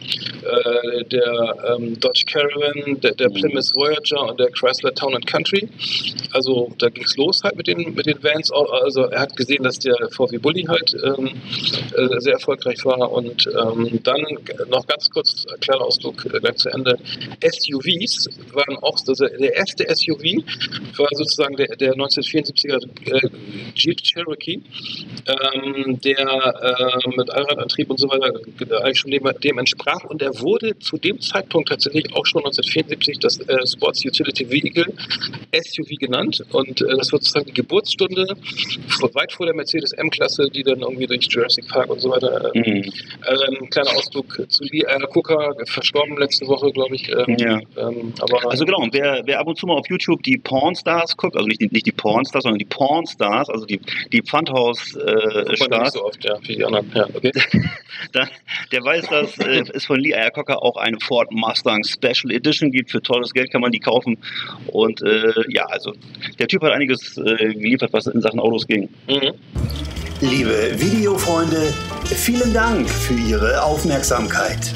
äh, der ähm, Dodge Caravan, der, der Plymouth Voyager und der Chrysler Town and Country. Also da ging es los halt mit den, mit den Vans. Also er hat gesehen, dass der V W Bulli halt ähm, äh, sehr erfolgreich war und ähm, dann noch ganz kurz, ein kleiner Ausdruck, äh, gleich zu Ende, S U Vs waren auch, also der erste S U V war sozusagen der, der neunzehnhundertvierundsiebziger äh, Jeep Cherokee, ähm, der äh, mit Allradantrieb und so weiter eigentlich schon dem, dem entsprach. Und er wurde zu dem Zeitpunkt tatsächlich auch schon neunzehnhundertvierundsiebzig das äh, Sports Utility Vehicle S U V genannt. Und äh, das war sozusagen die Geburtsstunde, vor, weit vor der Mercedes M-Klasse, die dann irgendwie durch Jurassic Park und so weiter. Äh, mhm. äh, ein kleiner Ausflug zu Lee Iacocca, verstorben letzte Woche, glaube ich. Ähm, ja. ähm, aber, also genau, und wer, wer ab und zu mal auf YouTube die Pornstars guckt, also nicht die, nicht die Pornstars, sondern die Pornstars, also die, die Pfandhaus-Stars. Äh, nicht so oft, ja, für die anderen. Ja, okay. da, der weiß, dass äh, es von Lee Iacocca auch eine Ford Mustang Special Edition gibt. Für teures Geld kann man die kaufen. Und äh, ja, also der Typ hat einiges äh, geliefert, was in Sachen Autos ging. Mhm. Liebe Videofreunde, vielen Dank für Ihre Aufmerksamkeit.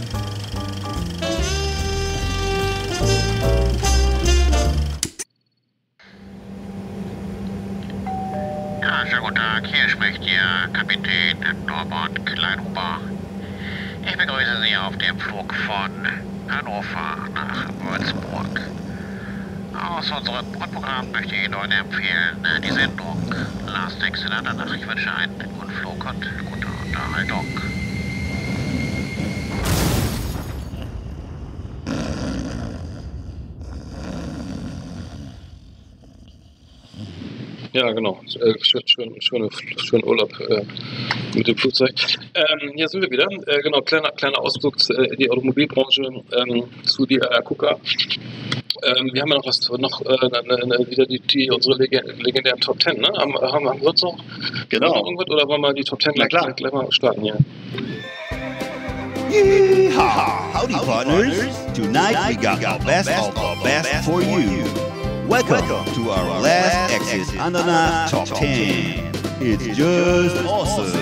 Ja, schönen guten Tag, hier spricht Ihr Kapitän Norbert Kleinhuber. Ich begrüße Sie auf dem Flug von Hannover nach Würzburg. Aus unserem Bordprogramm möchte ich Ihnen heute empfehlen, die Sendung Last Exit Andernach. Ich wünsche einen guten Flug und gute Unterhaltung. Ja, genau. Äh, schön, schön, schön, schön Urlaub äh, mit dem Flugzeug. Ähm, hier sind wir wieder. Äh, genau, kleiner, kleiner Ausflug äh, in die Automobilbranche ähm, zu Lee Iacocca. Ähm, wir haben ja noch was, noch äh, ne, ne, wieder die, die unsere legendären Top Ten, ne? Haben, haben, haben wir sonst noch, genau. noch irgendwas oder wollen wir die Top Ten gleich, gleich, gleich mal starten hier? Yeehaw! Howdy, partners! Tonight we got our best of our best for you. Welcome to our last Exit Andernach Top ten. It's just awesome.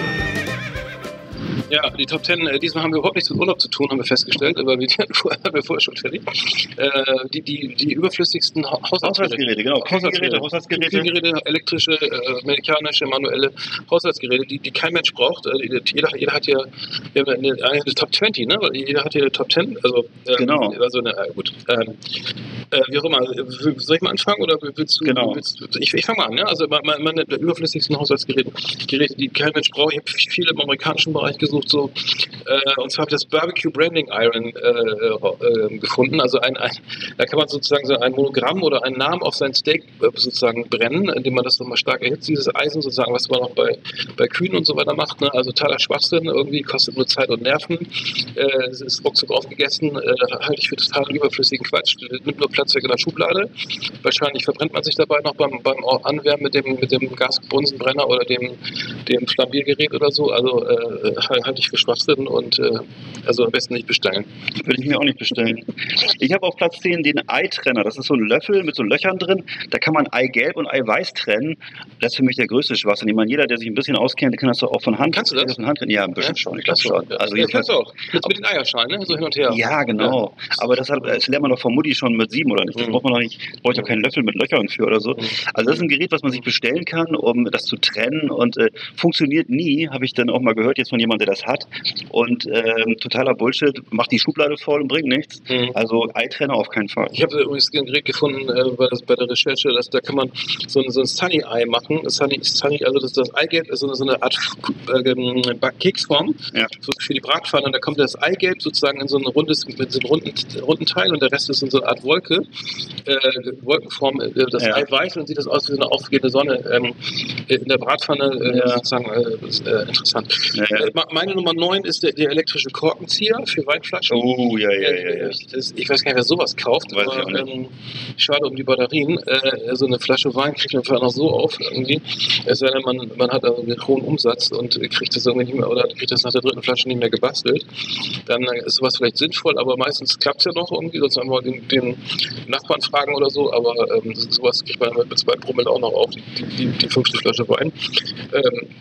Ja, die Top Ten, äh, diesmal haben wir überhaupt nichts mit Urlaub zu tun, haben wir festgestellt, aber wir haben wir vorher schon fertig. Äh, die, die, die überflüssigsten ha Haushaltsgeräte, genau. Haushaltsgeräte, Haushaltsgeräte. Küchengeräte, elektrische, äh, mechanische, manuelle Haushaltsgeräte, die, die kein Mensch braucht. Äh, jeder, jeder hat hier wir haben eine, eine Top zwanzig, ne? Jeder hat hier eine Top zehn. Also, ähm, genau. Also, eine, äh, gut. Ähm, äh, wie auch immer, soll ich mal anfangen oder willst du? Genau. Willst, ich ich fange mal an, ne? Also, meine, meine überflüssigsten Haushaltsgeräte, Geräte, die kein Mensch braucht. Ich habe viele im amerikanischen Bereich gesucht. So, äh, und zwar habe ich das Barbecue Branding Iron äh, äh, gefunden. Also ein, ein, da kann man sozusagen so ein Monogramm oder einen Namen auf sein Steak äh, sozusagen brennen, indem man das nochmal stark erhitzt, dieses Eisen sozusagen, was man auch bei, bei Kühen und so weiter macht. Ne? Also totaler Schwachsinn, irgendwie kostet nur Zeit und Nerven. Äh, es ist ruckzuck aufgegessen, äh, halte ich für total überflüssigen Quatsch, nimmt nur Platz weg in der Schublade. Wahrscheinlich verbrennt man sich dabei noch beim, beim Anwärmen mit dem, mit dem Gasbunsenbrenner oder dem, dem Flambiergerät oder so. Also äh, halte ich für Schwachsinn und äh, also am besten nicht bestellen. Würde ich mir auch nicht bestellen. Ich habe auf Platz zehn den Eitrenner. Das ist so ein Löffel mit so Löchern drin. Da kann man Eigelb und Eiweiß trennen. Das ist für mich der größte Schwachsinn. Ich meine, jeder, der sich ein bisschen auskennt, kann das doch auch von Hand. Kannst du das? Von Hand trennen? Ja, ein bisschen ja? schon. Ich glaube schon. Ja. Also ja, kannst du auch. Mit, mit den Eierschalen, ne? So hin und her. Ja, genau. Ja. Aber das, hat, das lernt man doch von Mutti schon mit sieben oder nicht. Das mhm. braucht man doch nicht. Braucht ja keinen Löffel mit Löchern für oder so. Mhm. Also das ist ein Gerät, was man sich bestellen kann, um das zu trennen und äh, funktioniert nie. Habe ich dann auch mal gehört jetzt von jemandem, der das hat. Und ähm, totaler Bullshit, macht die Schublade voll und bringt nichts. Mhm. Also Eitrenner auf keinen Fall. Ich habe übrigens ein Gerät gefunden äh, bei, das, bei der Recherche, dass, da kann man so ein, so ein Sunny-Ei machen. Sunny, Sunny, also das, das Eigelb ist so, so eine Art äh, Keksform ja. so für die Bratpfanne. Und da kommt das Eigelb sozusagen in so ein rundes, mit so einem runden, runden Teil und der Rest ist in so eine Art Wolke, äh, Wolkenform. Äh, das ja. Eiweiß und sieht das aus wie so eine aufgehende Sonne ähm, in der Bratpfanne. Äh, ja. Sozusagen äh, interessant. Ja, ja. Äh, meine Nummer neun ist der, der elektrische Korkenzieher für Weinflaschen. Oh, ja, ja, ja. ja. Ich, das, ich weiß gar nicht, wer sowas kauft, weiß aber ähm, schade um die Batterien. Äh, so eine Flasche Wein kriegt man einfach noch so auf irgendwie. Es sei denn, man, man hat einen hohen Umsatz und kriegt das irgendwie nicht mehr oder kriegt das nach der dritten Flasche nicht mehr gebastelt. Dann ist sowas vielleicht sinnvoll, aber meistens klappt es ja noch irgendwie, sonst haben wir den, den Nachbarn fragen oder so, aber ähm, sowas kriegt man mit zwei Promille auch noch auf, die, die, die fünfte Flasche Wein. Ähm,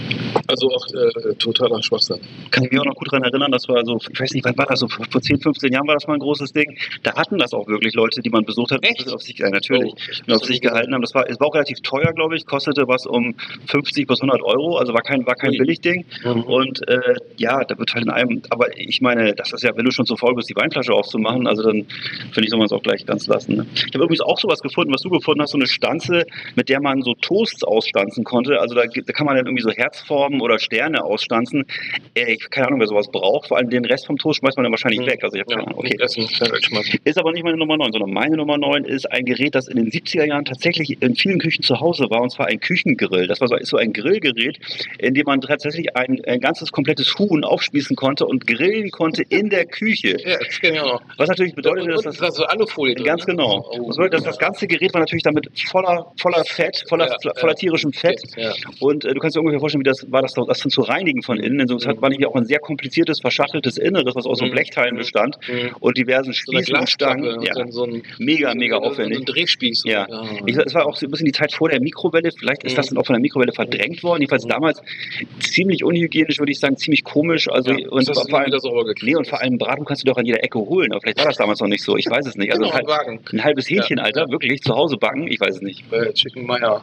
Also auch äh, totaler Schwachsinn. Kann ich mich auch noch gut daran erinnern, das war so, ich weiß nicht, wann war das, so vor zehn, fünfzehn Jahren war das mal ein großes Ding. Da hatten das auch wirklich Leute, die man besucht hat, Echt? auf sich, ja, natürlich, Oh, auf sich gehalten haben. Das war, es war auch relativ teuer, glaube ich, kostete was um fünfzig bis hundert Euro, also war kein, war kein Ui. Billigding. Mhm. Und äh, ja, da wird halt in einem, aber ich meine, das ist ja, wenn du schon so faul bist, die Weinflasche aufzumachen, also dann finde ich, soll man es auch gleich ganz lassen. Ne? Ich habe übrigens auch sowas gefunden, was du gefunden hast, so eine Stanze, mit der man so Toasts ausstanzen konnte. Also da, da kann man dann irgendwie so Herzformen oder Sterne ausstanzen. Äh, ich keine Ahnung, wer sowas braucht. Vor allem den Rest vom Toast schmeißt man dann wahrscheinlich Mhm. weg. Also ich habe Ja, keine Ahnung. Okay. nicht essen, kein Wegschmeißen. Ist aber nicht meine Nummer neun, sondern meine Nummer neun ist ein Gerät, das in den siebziger Jahren tatsächlich in vielen Küchen zu Hause war, und zwar ein Küchengrill. Das war so, ist so ein Grillgerät, in dem man tatsächlich ein, ein ganzes komplettes Huhn aufspießen konnte und grillen konnte in der Küche. Ja, das kenne ich auch noch. Was natürlich bedeutet, Und- dass und das... da war so Alufolie drin. Ganz ne? genau. Oh, Das bedeutet, dass das ganze Gerät war natürlich damit voller, voller Fett, voller, Ja, voller ja. tierischem Fett. Ja. Und äh, du kannst dir ungefähr vorstellen, wie das war, das, das dann zu reinigen von innen. Denn so, es hat, war nämlich auch ein sehr kompliziertes, verschachteltes Inneres, was aus so Mhm. Blechteilen Mhm. bestand Mhm. und diversen So eine Spießen und Glasstange Stangen. und Ja. dann so ein Mega, so mega ein- aufwendig. So ein Drehspieß. Ja. Ja. Ich, es war auch so ein bisschen die Zeit vor der Mikrowelle. Vielleicht ist Mhm. das dann auch von der Mikrowelle verdrängt worden. Jedenfalls Mhm. damals ziemlich unhygienisch, würde ich sagen, ziemlich komisch. Also, Ja, und das hast du vor nie wieder allem, sauber gekriegt. nee, und vor allem Braten kannst du doch an jeder Ecke holen. Aber vielleicht war das damals noch nicht so. Ich weiß es nicht. Also Genau, ein, halb- Wagen. ein halbes Hähnchen, Ja. Alter, wirklich zu Hause backen. Ich weiß es nicht. Äh, Chicken Meyer.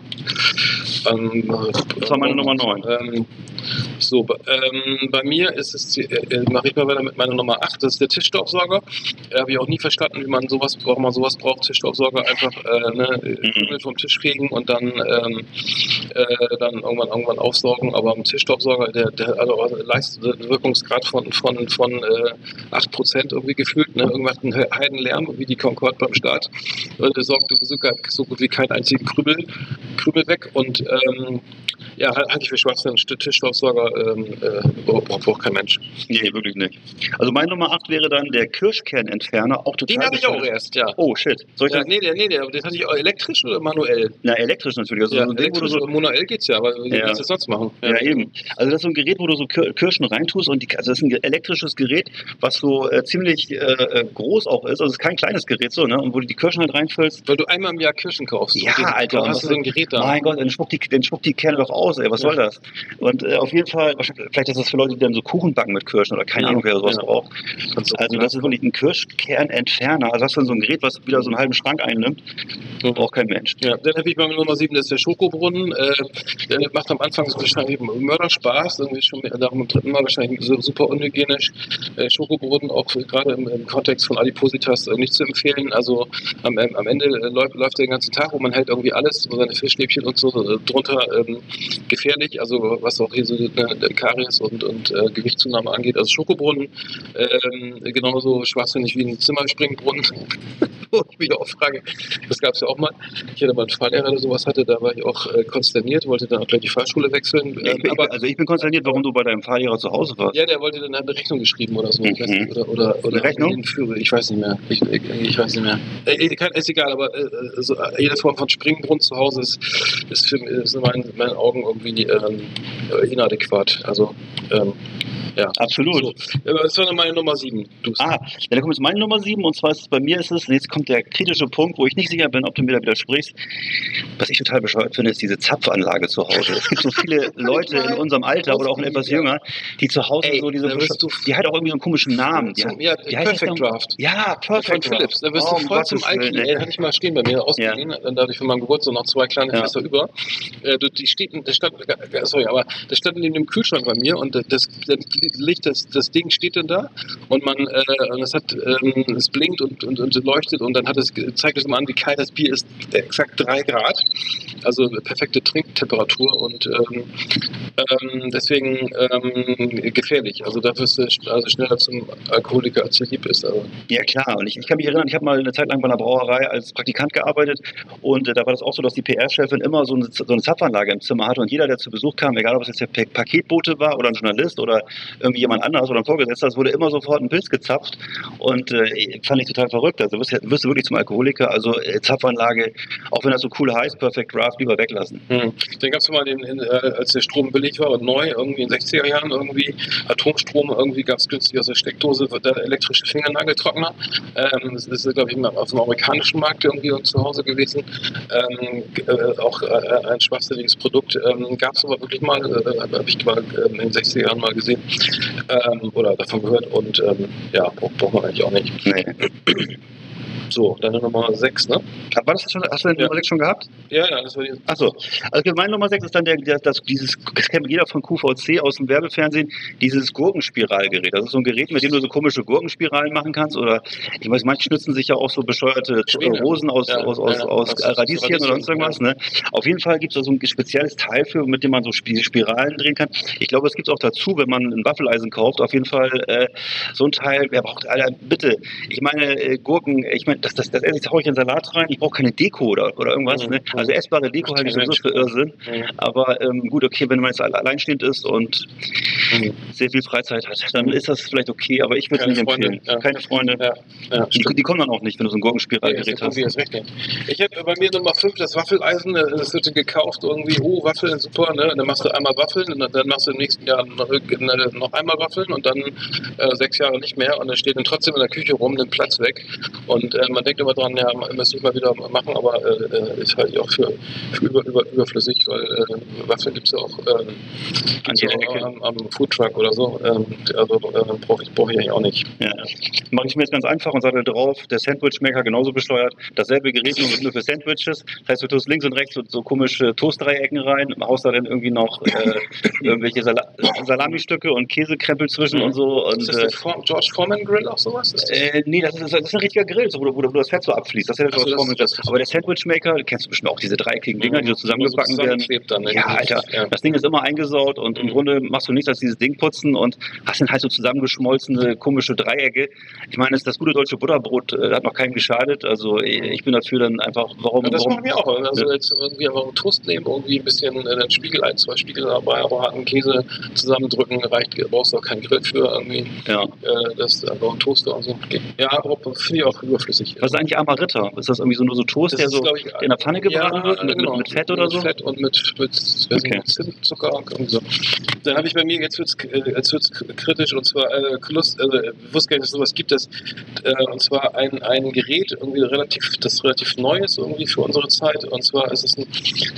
Ähm, Das war meine Nummer neun. Ähm, so, b- ähm, bei mir ist es, die- äh, mache ich mal weiter mit meiner Nummer acht, das ist der Tischstaubsauger. Da habe ich auch nie verstanden, wie man sowas, warum man sowas braucht. Tischstaubsauger einfach äh, ne, Krümel vom Tisch fegen und dann, ähm, äh, dann irgendwann, irgendwann aufsaugen. Aber ein Tischstaubsauger, der, der also leistet einen Wirkungsgrad von, von, von äh, acht Prozent irgendwie gefühlt. Ne? Irgendwas ein Heidenlärm, wie die Concorde beim Start. Äh, Der sorgt sogar so gut wie keinen einzigen Krümel, Krümel weg. Und ähm, ja, halte ich für Schwachsinn. Tischstaubsauger ähm, äh, braucht, braucht kein Mensch. Nee, wirklich nicht. Also meine Nummer acht wäre dann der Kirschkernentferner. Auch total Den hatte ich auch bescheuert. erst, ja. Oh, shit. Soll ich Ja, das? nee, der, nee, der, den hatte ich auch elektrisch oder manuell? Na, elektrisch natürlich. Also Ja, so ein Ding, wo du elektrisch, so, manuell geht's ja, aber wie Ja. willst du das sonst machen? ja, eben. Also das ist so ein Gerät, wo du so Kir- Kirschen reintust und die, also das ist ein elektrisches Gerät, was so äh, ziemlich äh, äh, groß auch ist. Also es ist kein kleines Gerät so, ne? Und wo du die Kirschen halt reinfüllst. Weil du einmal im Jahr Kirschen kaufst. Ja, Und den- Alter, Dann hast du so ein Gerät da. Mein Gott, dann spuckt die, dann spuckt die Kerne doch aus, ey, was Ja. soll das? Und äh, auf jeden Fall, wahrscheinlich- vielleicht ist das für Leute, die dann so Kuchen backen mit Kirschen oder keine Ja. Ahnung, wer sowas Ja. braucht. Kannst du- Also das ist wirklich ein Kirschkernentferner. Also hast du so ein Gerät, was wieder so einen halben Schrank einnimmt. Mhm. Braucht kein Mensch. Ja, dann habe ich bei Nummer sieben, das ist der Schokobrunnen. Äh, der macht am Anfang so wahrscheinlich Mörderspaß, irgendwie schon darum im dritten Mal wahrscheinlich so super unhygienisch. Äh, Schokobrunnen auch gerade im, im Kontext von Adipositas äh, nicht zu empfehlen. Also am, ähm, am Ende äh, läuft, läuft der den ganzen Tag und man hält irgendwie alles, so seine Fischstäbchen und so äh, drunter ähm, gefährlich. Also was auch hier so äh, Karies und, und äh, Gewichtszunahme angeht. Also Schokobrunnen ähm, genauso schwachsinnig wie ein Zimmerspringbrunnen. Wo ich mich auch frage, das gab es ja auch mal. Ich hatte mal einen Fahrlehrer, der sowas hatte, da war ich auch äh, konsterniert, wollte dann auch gleich die Fahrschule wechseln. Ich Ähm, bin, aber also ich bin konsterniert, warum du bei deinem Fahrlehrer zu Hause warst. ja, der wollte dann eine Rechnung geschrieben oder so. Ich weiß Mhm. nicht, oder, oder, oder Eine Rechnung? einen Führer, ich weiß nicht mehr. Ich, ich, ich weiß nicht mehr. Äh, kann, ist egal, aber äh, so, äh, jede Form von Springbrunnen zu Hause ist, ist, für, ist in meinen, meinen Augen irgendwie ähm, äh, inadäquat. Also, ähm, ja. Absolut. So. Aber das war dann meine Nummer sieben. Du. Ah, ja, dann kommt jetzt meine Nummer sieben und zwar ist es bei mir ist es, und jetzt kommt der kritische Punkt, wo ich nicht sicher bin, ob du mir da widersprichst. Was ich total bescheuert finde, ist diese Zapfanlage zu Hause. Es gibt so viele Leute in unserem Alter oder auch etwas jünger, die zu Hause Ey, so diese, da wirst du- die hat auch irgendwie so einen komischen Namen. Die, Zum, ja, die heißt Perfect noch- Draft. Ja, Von Perfect Philips. Da wirst Oh, du um voll zum Gottes Willen, Alki. ey. Ey, hatte ich mal stehen bei mir ausgeliehen. Dann hatte ich für meinen Geburtstag noch zwei kleine Ja. Fässer über. Äh, du- die steht, das stand, äh, sorry, aber das stand neben dem Kühlschrank bei mir und das, das Licht, das, das Ding steht dann da und man, äh, und es hat, ähm, es blinkt und, und, und leuchtet und dann hat es, zeigt es immer an, wie kalt das Bier ist. Exakt drei Grad. Also perfekte Trinktemperatur und ähm, ähm, deswegen ähm, gefährlich. Also da wirst du sch- also schneller zum Alkoholiker, als du lieb bist. Also. Ja klar, und ich, ich kann mich erinnern, ich habe mal eine Zeit lang bei einer Brauerei als Praktikant gearbeitet und äh, da war das auch so, dass die P R-Chefin immer so eine, so eine Zapfanlage im Zimmer hatte und jeder, der zu Besuch kam, egal ob es jetzt der Pa- Paketbote war oder ein Journalist oder irgendwie jemand anderes oder ein Vorgesetzter, es wurde immer sofort ein Pilz gezapft und äh, fand ich total verrückt. Also wirst, du- wirst du wirklich zum Alkoholiker, also äh, Zapfanlage, auch wenn das so cool heißt, Perfect Draft, lieber weglassen. Hm. Dann gab es mal, den, in, äh, als der Strom billig war und neu, irgendwie in den sechziger Jahren irgendwie, Atomstrom, irgendwie gab es günstig aus der Steckdose, der elektrische Fingernageltrockner. Ähm, das ist, glaube ich, auf dem amerikanischen Markt irgendwie zu Hause gewesen. Ähm, äh, auch äh, ein schwachsinniges Produkt. Ähm, Gab es aber wirklich mal, äh, habe ich mal äh, in den sechziger Jahren mal gesehen ähm, oder davon gehört und ähm, ja, braucht man eigentlich auch nicht. Nee. So, dann Nummer sechs, ne? War das schon, hast du den ja. Nummer sechs schon gehabt? Ja, ja, das war die. Achso, also meine Nummer sechs ist dann der, der das, dieses, das kennt jeder von Q V C aus dem Werbefernsehen, dieses Gurkenspiralgerät. Das ist so ein Gerät, mit dem du so komische Gurkenspiralen machen kannst oder, ich weiß, manche schnitzen sich ja auch so bescheuerte Schwede. Rosen aus, ja, aus, aus, ja, aus Radieschen oder sonst irgendwas, ja. ne? Auf jeden Fall gibt es da so ein spezielles Teil für, mit dem man so Spiralen drehen kann. Ich glaube, es gibt es auch dazu, wenn man ein Waffeleisen kauft, auf jeden Fall äh, so ein Teil, wer braucht, Alter, bitte, ich meine, äh, Gurken, ich meine, das, das, das esse ich, hau ich in Salat rein, ich brauche keine Deko oder, oder irgendwas, mhm. ne? Also essbare Deko halte ich sowieso für Irrsinn, mhm. aber ähm, gut, okay, wenn man jetzt alleinstehend ist und mhm. sehr viel Freizeit hat, dann ist das vielleicht okay, aber ich würde es nicht Freunde, empfehlen. Ja. Keine Freunde. Ja. Ja, die, die kommen dann auch nicht, wenn du so ein Gurkenspiralgerät nee, hast. Ich habe bei mir Nummer fünf das Waffeleisen, das wird gekauft, irgendwie, oh, Waffeln, super, ne? Und dann machst du einmal Waffeln und dann machst du im nächsten Jahr noch, noch einmal Waffeln und dann äh, sechs Jahre nicht mehr und dann steht dann trotzdem in der Küche rum, nimmt Platz weg und äh, man denkt immer dran, ja, müsste ich mal wieder machen, aber äh, ist halt auch für, für über, über, überflüssig, weil äh, Waffeln gibt es ja auch, äh, gibt's ja auch am, am Foodtruck oder so, ähm, also äh, brauche ich, brauch ich eigentlich auch nicht. Ja. Mache ich mir jetzt ganz einfach und sage drauf, der Sandwich-Maker genauso besteuert, dasselbe Gerät nur, nur für Sandwiches, das heißt, du tust links und rechts so, so komische Toastdreiecken rein, haust da dann irgendwie noch äh, irgendwelche Sal Salami-Stücke und Käsekrempel zwischen und so. Und, ist das der For George Foreman Grill auch sowas? Ist das? Äh, nee, das ist, das ist ein richtiger Grill, so, wo, wo, wo das Fett so abfließt. Das ist ja der George Foreman Grill. Aber der Sandwich-Maker, kennst du bestimmt auch, diese dreieckigen Dinger, die so zusammengebacken werden. Dann, ja, Alter, ja. Das Ding ist immer eingesaut und im Grunde machst du nichts als dieses Ding putzen und hast dann halt so zusammengeschmolzene, komische Dreiecke. Ich meine, das gute deutsche Butterbrot äh, hat noch keinem geschadet. Also ich bin dafür dann einfach, warum... Ja, das warum, machen wir auch. Also ja. jetzt irgendwie einfach einen Toast nehmen, irgendwie ein bisschen äh, den Spiegel, ein, zwei Spiegel dabei, aber harten Käse zusammendrücken, reicht, brauchst du auch keinen Grill für irgendwie. Ja. Äh, das ist einfach ein Toaster und so. Ja, aber finde ich auch überflüssig. Was ist eigentlich Amaritta? Ist das irgendwie so nur so Toast, das der so ist, ich, in der Pfanne gebraten ja, wird, mit, genau, mit, mit Fett oder mit so? Fett und mit, mit, okay. mit Zimt, Zucker und so. Dann habe ich bei mir, jetzt wird es kritisch, und zwar, äh, Klus, äh, ich wusste gar nicht, dass es sowas gibt, das, äh, und zwar ein, ein Gerät, irgendwie relativ, das relativ neu ist irgendwie für unsere Zeit, und zwar ist es ein,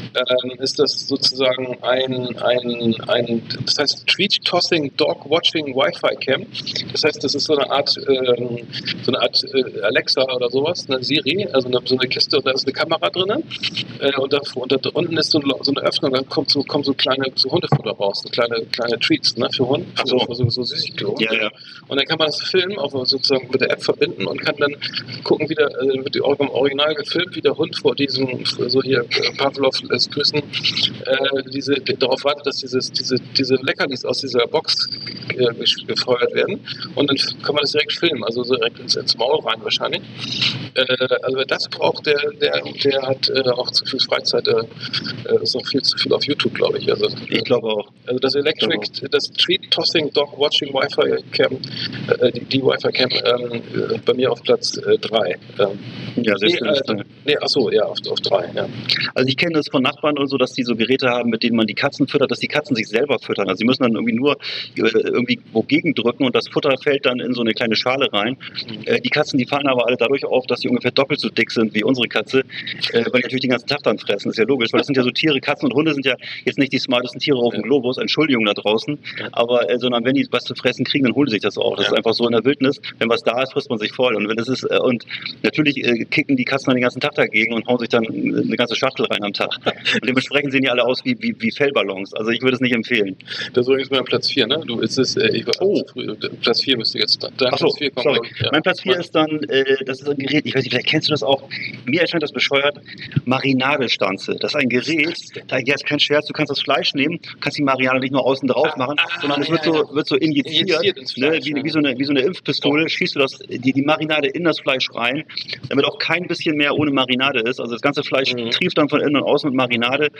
äh, ist das sozusagen ein, ein, ein das heißt Treat Tossing Dog Watching Wi-Fi Cam. Das heißt, das ist so eine Art, äh, so eine Art äh, Alexa oder sowas, eine Siri, also eine, so eine Kiste, und da ist eine Kamera drin, äh, und, da, und da unten ist so, so eine Öffnung, dann kommt so, kommt so kleine so Hundefutter raus, so kleine, kleine Treats, ne, für Hunde, für, so. für so, so Süßigkeiten. Ja, ja. Und dann kann man das filmen, auch sozusagen mit der App verbinden und kann dann gucken, wie der, äh, wird im Original gefilmt, wie der Hund vor diesem, so hier, Pavlov lässt grüßen, äh, diese, darauf wartet, dass dieses, diese, diese Leckerlis aus dieser Box äh, gefeuert werden, und dann kann man das direkt filmen, also so direkt ins, ins Maul rein wahrscheinlich. Äh, also wer das braucht, der, der, der hat äh, auch zu viel Freizeit, äh, ist noch viel zu viel auf YouTube, glaube ich. Also, ich glaube auch. Also das Electric, das Treat Tossing Dog Watching Wi-Fi Cam, äh, die, die Wi-Fi Cam ähm, bei mir auf Platz drei. Äh, ähm, ja, sehr nee, schön. Äh, nee, achso, ja, auf drei. Ja. Also ich kenne das von Nachbarn und so, dass die so Geräte haben, mit denen man die Katzen füttert, dass die Katzen sich selber füttern. Also sie müssen dann irgendwie nur äh, irgendwie wogegen drücken und das Futter fällt dann in so eine kleine Schale rein. Mhm. Äh, die Katzen, die fallen aber alle dadurch auf, dass sie ungefähr doppelt so dick sind wie unsere Katze, äh, weil die natürlich den ganzen Tag dann fressen. Das ist ja logisch, weil das sind ja so Tiere, Katzen und Hunde sind ja jetzt nicht die smartesten Tiere auf dem Globus, Entschuldigung da draußen, aber äh, sondern wenn die was zu fressen kriegen, dann holen sie sich das auch. Das ja. ist einfach so in der Wildnis, wenn was da ist, frisst man sich voll. Und wenn es ist, äh, und natürlich äh, kicken die Katzen dann den ganzen Tag dagegen und hauen sich dann eine ganze Schachtel rein am Tag. Und dementsprechend sehen die alle aus wie, wie, wie Fellballons. Also ich würde es nicht empfehlen. Das ist übrigens mein Platz vier, ne? Du, ist es, äh, ich war oh. früh, Platz vier müsste jetzt da. Dein Ach so, Platz vier kommt, sorry. Ja. Mein Platz vier ist dann, äh, das ist ein Gerät, ich weiß nicht, vielleicht kennst du das auch, mir erscheint das bescheuert, Marinadestanze. Das ist ein Gerät, da ist kein Scherz, du kannst das Fleisch nehmen, kannst die Marinade nicht nur außen drauf machen, ah, sondern ah, es wird, ja, so, ja. wird so injiziert, injiziert Fleisch, ne? wie, wie, so eine, wie so eine Impfpistole, oh. schießt du das, die, die Marinade in das Fleisch rein, damit auch kein bisschen mehr ohne Marinade ist. Also das ganze Fleisch mhm. trieft dann von innen und außen mit Marinade.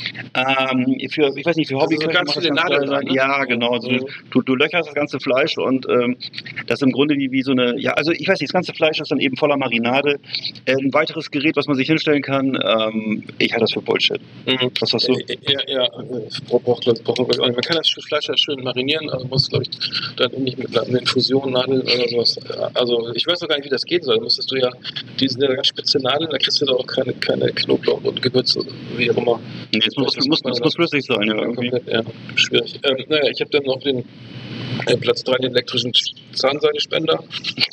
Ähm, für, ich weiß nicht, für Hobbyköche also so ganz viele Nadeln, ne? Ja, genau. Also du, du löcherst das ganze Fleisch und ähm, das ist im Grunde wie, wie so eine, ja, also ich weiß nicht, das ganze Fleisch ist dann eben eben voller Marinade. Äh, ein weiteres Gerät, was man sich hinstellen kann, ähm, ich halte das für Bullshit. Mhm. Was sagst du? Ja, ja, braucht, braucht, braucht, man kann das Fleisch ja schön marinieren, also muss, glaube ich, dann nicht mit einer Infusion, Nadeln oder sowas. Also ich weiß noch gar nicht, wie das gehen soll. Da müsstest du ja, die sind ja ganz spitze Nadeln, da kriegst du da auch keine, keine Knoblauch und Gewürze, wie auch immer. Nee, es muss, muss, muss, muss, muss flüssig sein, ja. Irgendwie. Ja, schwierig. Ähm, naja, ich habe dann noch den äh, Platz drei, den elektrischen Zahnseidespender.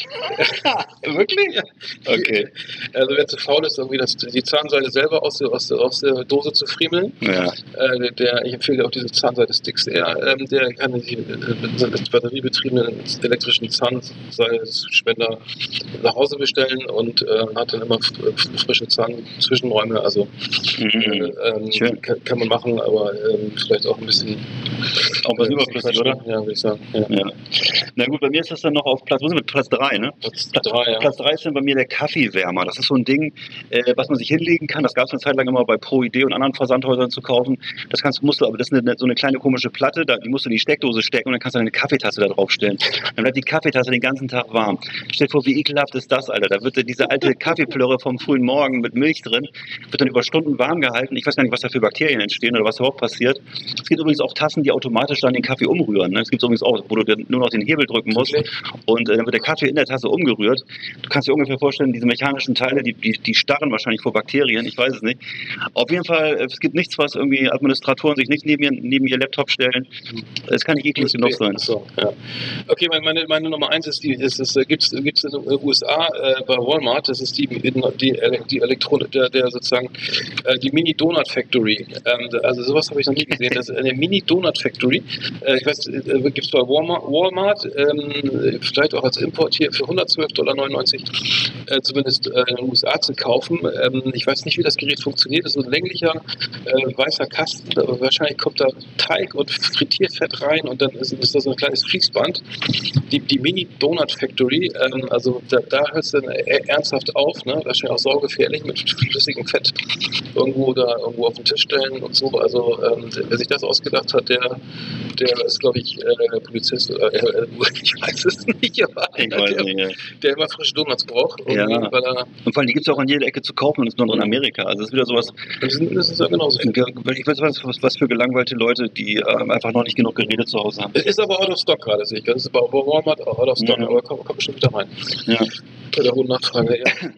Wirklich? Ja. Okay. Also wer zu faul ist, irgendwie das, die Zahnseide selber aus der, aus der, aus der Dose zu friemeln, Ja. äh, der, ich empfehle auch diese Zahnseide-Sticks eher, ähm, der kann die äh, mit batteriebetriebenen elektrischen Zahnseidespender nach Hause bestellen und äh, hat dann immer frische Zahnzwischenräume. Also Mhm. äh, ähm, Schön. kann, kann man machen, aber ähm, vielleicht auch ein bisschen Auch was überflüssig, oder? Ja, würde ich sagen. Ja. Ja. Na gut, bei mir ist das dann noch auf Platz, wo sind wir? Platz drei, ne? Platz drei, ja. Platz drei ist dann bei mir der Kaffeewärmer. Das ist so ein Ding, äh, was man sich hinlegen kann. Das gab es eine Zeit lang immer bei Pro Idee und anderen Versandhäusern zu kaufen. Das kannst, musst du, aber das ist eine, so eine kleine komische Platte, da, die musst du in die Steckdose stecken und dann kannst du eine Kaffeetasse da drauf stellen. Dann bleibt die Kaffeetasse den ganzen Tag warm. Stell dir vor, wie ekelhaft ist das, Alter. Da wird diese alte Kaffeeplörre vom frühen Morgen mit Milch drin, wird dann über Stunden warm gehalten. Ich weiß gar nicht, was da für Bakterien entstehen oder was überhaupt passiert. Es gibt übrigens auch Tassen, die automatisch dann den Kaffee umrühren. Ne? Es gibt übrigens auch, wo du dann nur noch den Hebel drücken musst und äh, dann wird der Kaffee in der Tasse umgerührt. Du kannst dir ungefähr vorstellen, diese mechanischen Teile, die, die, die starren wahrscheinlich vor Bakterien, ich weiß es nicht. Auf jeden Fall, es gibt nichts, was irgendwie Administratoren sich nicht neben ihr, neben ihr Laptop stellen. Es kann nicht eklig genug sein. So, ja. Okay, meine, meine Nummer eins ist die, ist es gibt es in den U S A äh, bei Walmart, das ist die, die, die Elektronik, der, der sozusagen äh, die Mini Donut Factory. Ähm, also sowas habe ich noch nie gesehen. Das ist eine Mini Donut Factory. Äh, ich weiß, äh, gibt es bei Walmart, Walmart ähm, vielleicht auch als Import hier für hundertzwölf Komma neunundneunzig Dollar, äh, zumindest äh, in den U S A zu kaufen. Ähm, ich weiß nicht, wie das Gerät funktioniert. Das ist ein länglicher, äh, weißer Kasten. Aber wahrscheinlich kommt da Teig und Frittierfett rein und dann ist, ist das so ein kleines Fließband. Die, die Mini Donut Factory, ähm, also da, da hört es dann ernsthaft auf. Ne? Wahrscheinlich auch saugefährlich mit flüssigem Fett irgendwo da irgendwo auf den Tisch stellen und so. Also ähm, wer sich das ausgedacht hat, der, der ist, glaube ich, äh, Polizist. Äh, äh, ich weiß es nicht, aber Ich einer, weiß der, nicht, ja. der immer frische Donuts braucht. Ja. Weil er, Und vor allem, die gibt es auch an jeder Ecke zu kaufen und insbesondere in Amerika. Also es ist wieder sowas, das ist, das ist ja genauso. ich weiß was, was für gelangweilte Leute, die ähm, einfach noch nicht genug Geräte zu Hause haben. Es ist aber out of stock gerade, sehe ich. Das ist bei Walmart out of stock, Ja. aber kommt, kommt bestimmt wieder rein. Ja. Bei der hohen Nachfrage, ja.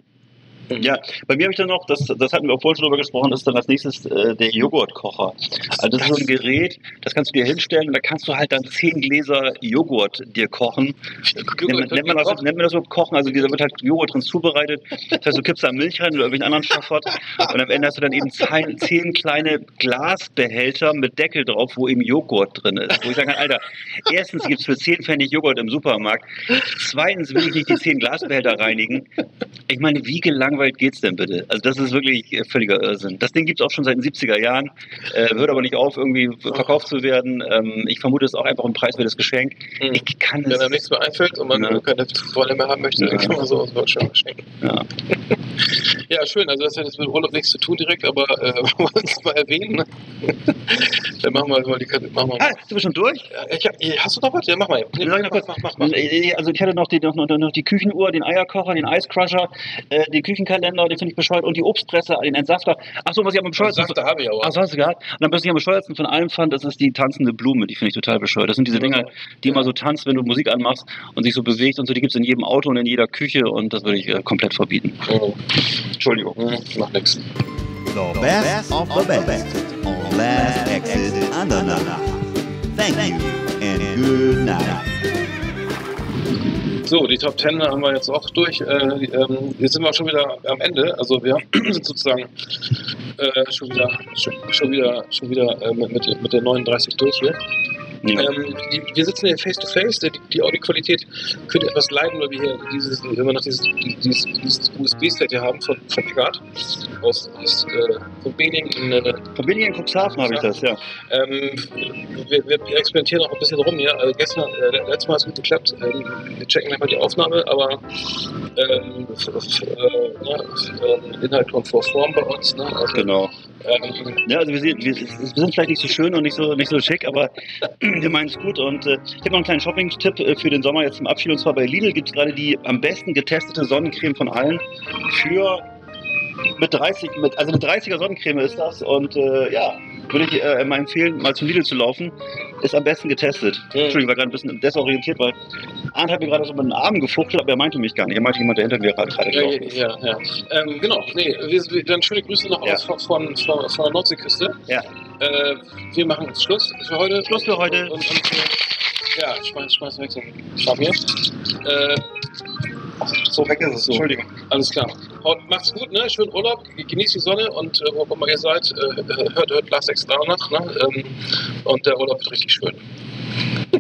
Ja, bei mir habe ich dann noch, das, das hatten wir auch vorhin schon drüber gesprochen, ist dann als nächstes äh, der Joghurtkocher. Also das ist so ein Gerät, das kannst du dir hinstellen und da kannst du halt dann zehn Gläser Joghurt dir kochen. Nennt, nennt, man das, nennt man das so kochen? Also dieser wird halt Joghurt drin zubereitet. Das heißt, du kippst da Milch rein oder irgendwelchen anderen Schafott und am Ende hast du dann eben zehn, zehn kleine Glasbehälter mit Deckel drauf, wo eben Joghurt drin ist. Wo ich sagen kann, Alter, erstens gibt es für zehn Pfennig Joghurt im Supermarkt. Zweitens will ich nicht die zehn Glasbehälter reinigen. Ich meine, wie gelangweilt geht's denn bitte? Also das ist wirklich völliger Irrsinn. Das Ding gibt es auch schon seit den siebziger Jahren, äh, hört aber nicht auf, irgendwie verkauft zu werden. Ähm, ich vermute, es ist auch einfach ein preiswertes Geschenk. Mhm. Ich kann es... Wenn einem nichts mehr einfällt und man Ja. keine Wolle mehr haben möchte, Ja. dann kann man sowas schon verschenken. Ja. Ja, schön. Also das hat jetzt mit Urlaub nichts zu tun direkt, aber äh, wollen wir es mal erwähnen. Ne? Dann machen wir mal die Karte. Machen wir Ah, mal. sind wir schon durch? Ja, ich hab, hast du noch was? Ja, mach mal. Nee, Sag ich noch kurz. mach, mach, mach, mach. Also ich hatte noch die, noch, noch, noch die Küchenuhr, den Eierkocher, den Eiscrusher, äh, den Küchenkalender, den finde ich bescheuert, und die Obstpresse, den Entsafter. Achso, was ich am bescheuertsten... Entsafter habe ich auch. Ach, so hast du gehabt? Und dann, was ich am bescheuertsten von allem fand, das ist die tanzende Blume, die finde ich total bescheuert. Das sind diese Dinger, die immer so tanzt, wenn du Musik anmachst und sich so bewegt und so, die gibt es in jedem Auto und in jeder Küche und das würde ich äh, komplett verbieten. Oh. Entschuldigung. Hm, macht nix. The best of the best on Last Exit Andernach. Thank you and good night. So, die Top Ten haben wir jetzt auch durch. Äh, ähm, jetzt sind wir schon wieder am Ende. Also wir sind sozusagen äh, schon wieder, schon, schon wieder, schon wieder äh, mit, mit der neununddreißig durch hier. Ja. Ähm, die, wir sitzen hier face to face, die, die Audioqualität könnte etwas leiden, weil wir hier dieses, immer noch dieses, dieses, dieses U S B-Set hier haben von, von Picard aus, aus äh, von Bening in äh, Von Bening in Cuxhaven habe ich das, ja. ähm, wir, wir experimentieren auch ein bisschen rum hier. Also gestern, äh, letztes Mal hat es gut geklappt. Ähm, wir checken gleich mal die Aufnahme, aber ähm, f, f, äh, ne, f, äh, Inhalt kommt vor Form bei uns. Ne? Also, Genau. Ähm, Ja, also wir, sehen, wir, wir sind vielleicht nicht so schön und nicht so, nicht so schick, aber wir meinen es gut. Und äh, ich habe noch einen kleinen Shopping-Tipp äh, für den Sommer jetzt zum Abschied. Und zwar bei Lidl gibt es gerade die am besten getestete Sonnencreme von allen für mit dreißig, mit, also eine dreißiger Sonnencreme ist das. Und äh, ja, würde ich äh, mal empfehlen, mal zum Lidl zu laufen. Ist am besten getestet. Mhm. Entschuldigung, ich war gerade ein bisschen desorientiert, weil Arndt hat mir gerade so mit den Armen gefuchtelt, aber er meinte mich gar nicht. Er meinte jemand, der hinter mir gerade gerade ja, gelaufen ist. ja, ja. Ähm, genau, nee, wir, wir, dann schöne Grüße noch Ja. aus von, von, von, von der Nordseeküste. Ja. Äh, wir machen jetzt Schluss für heute. Schluss für heute. Und, und, und äh, ja, schmeiß, schmeiß weg so ein Schamir. Äh, So, weg ist es. So. Entschuldigung. Alles klar. Haut, macht's gut, ne? Schönen Urlaub, genießt die Sonne und äh, wo auch immer ihr seid, äh, hört, hört Last Extra nach, ne? Ähm, und der Urlaub wird richtig schön.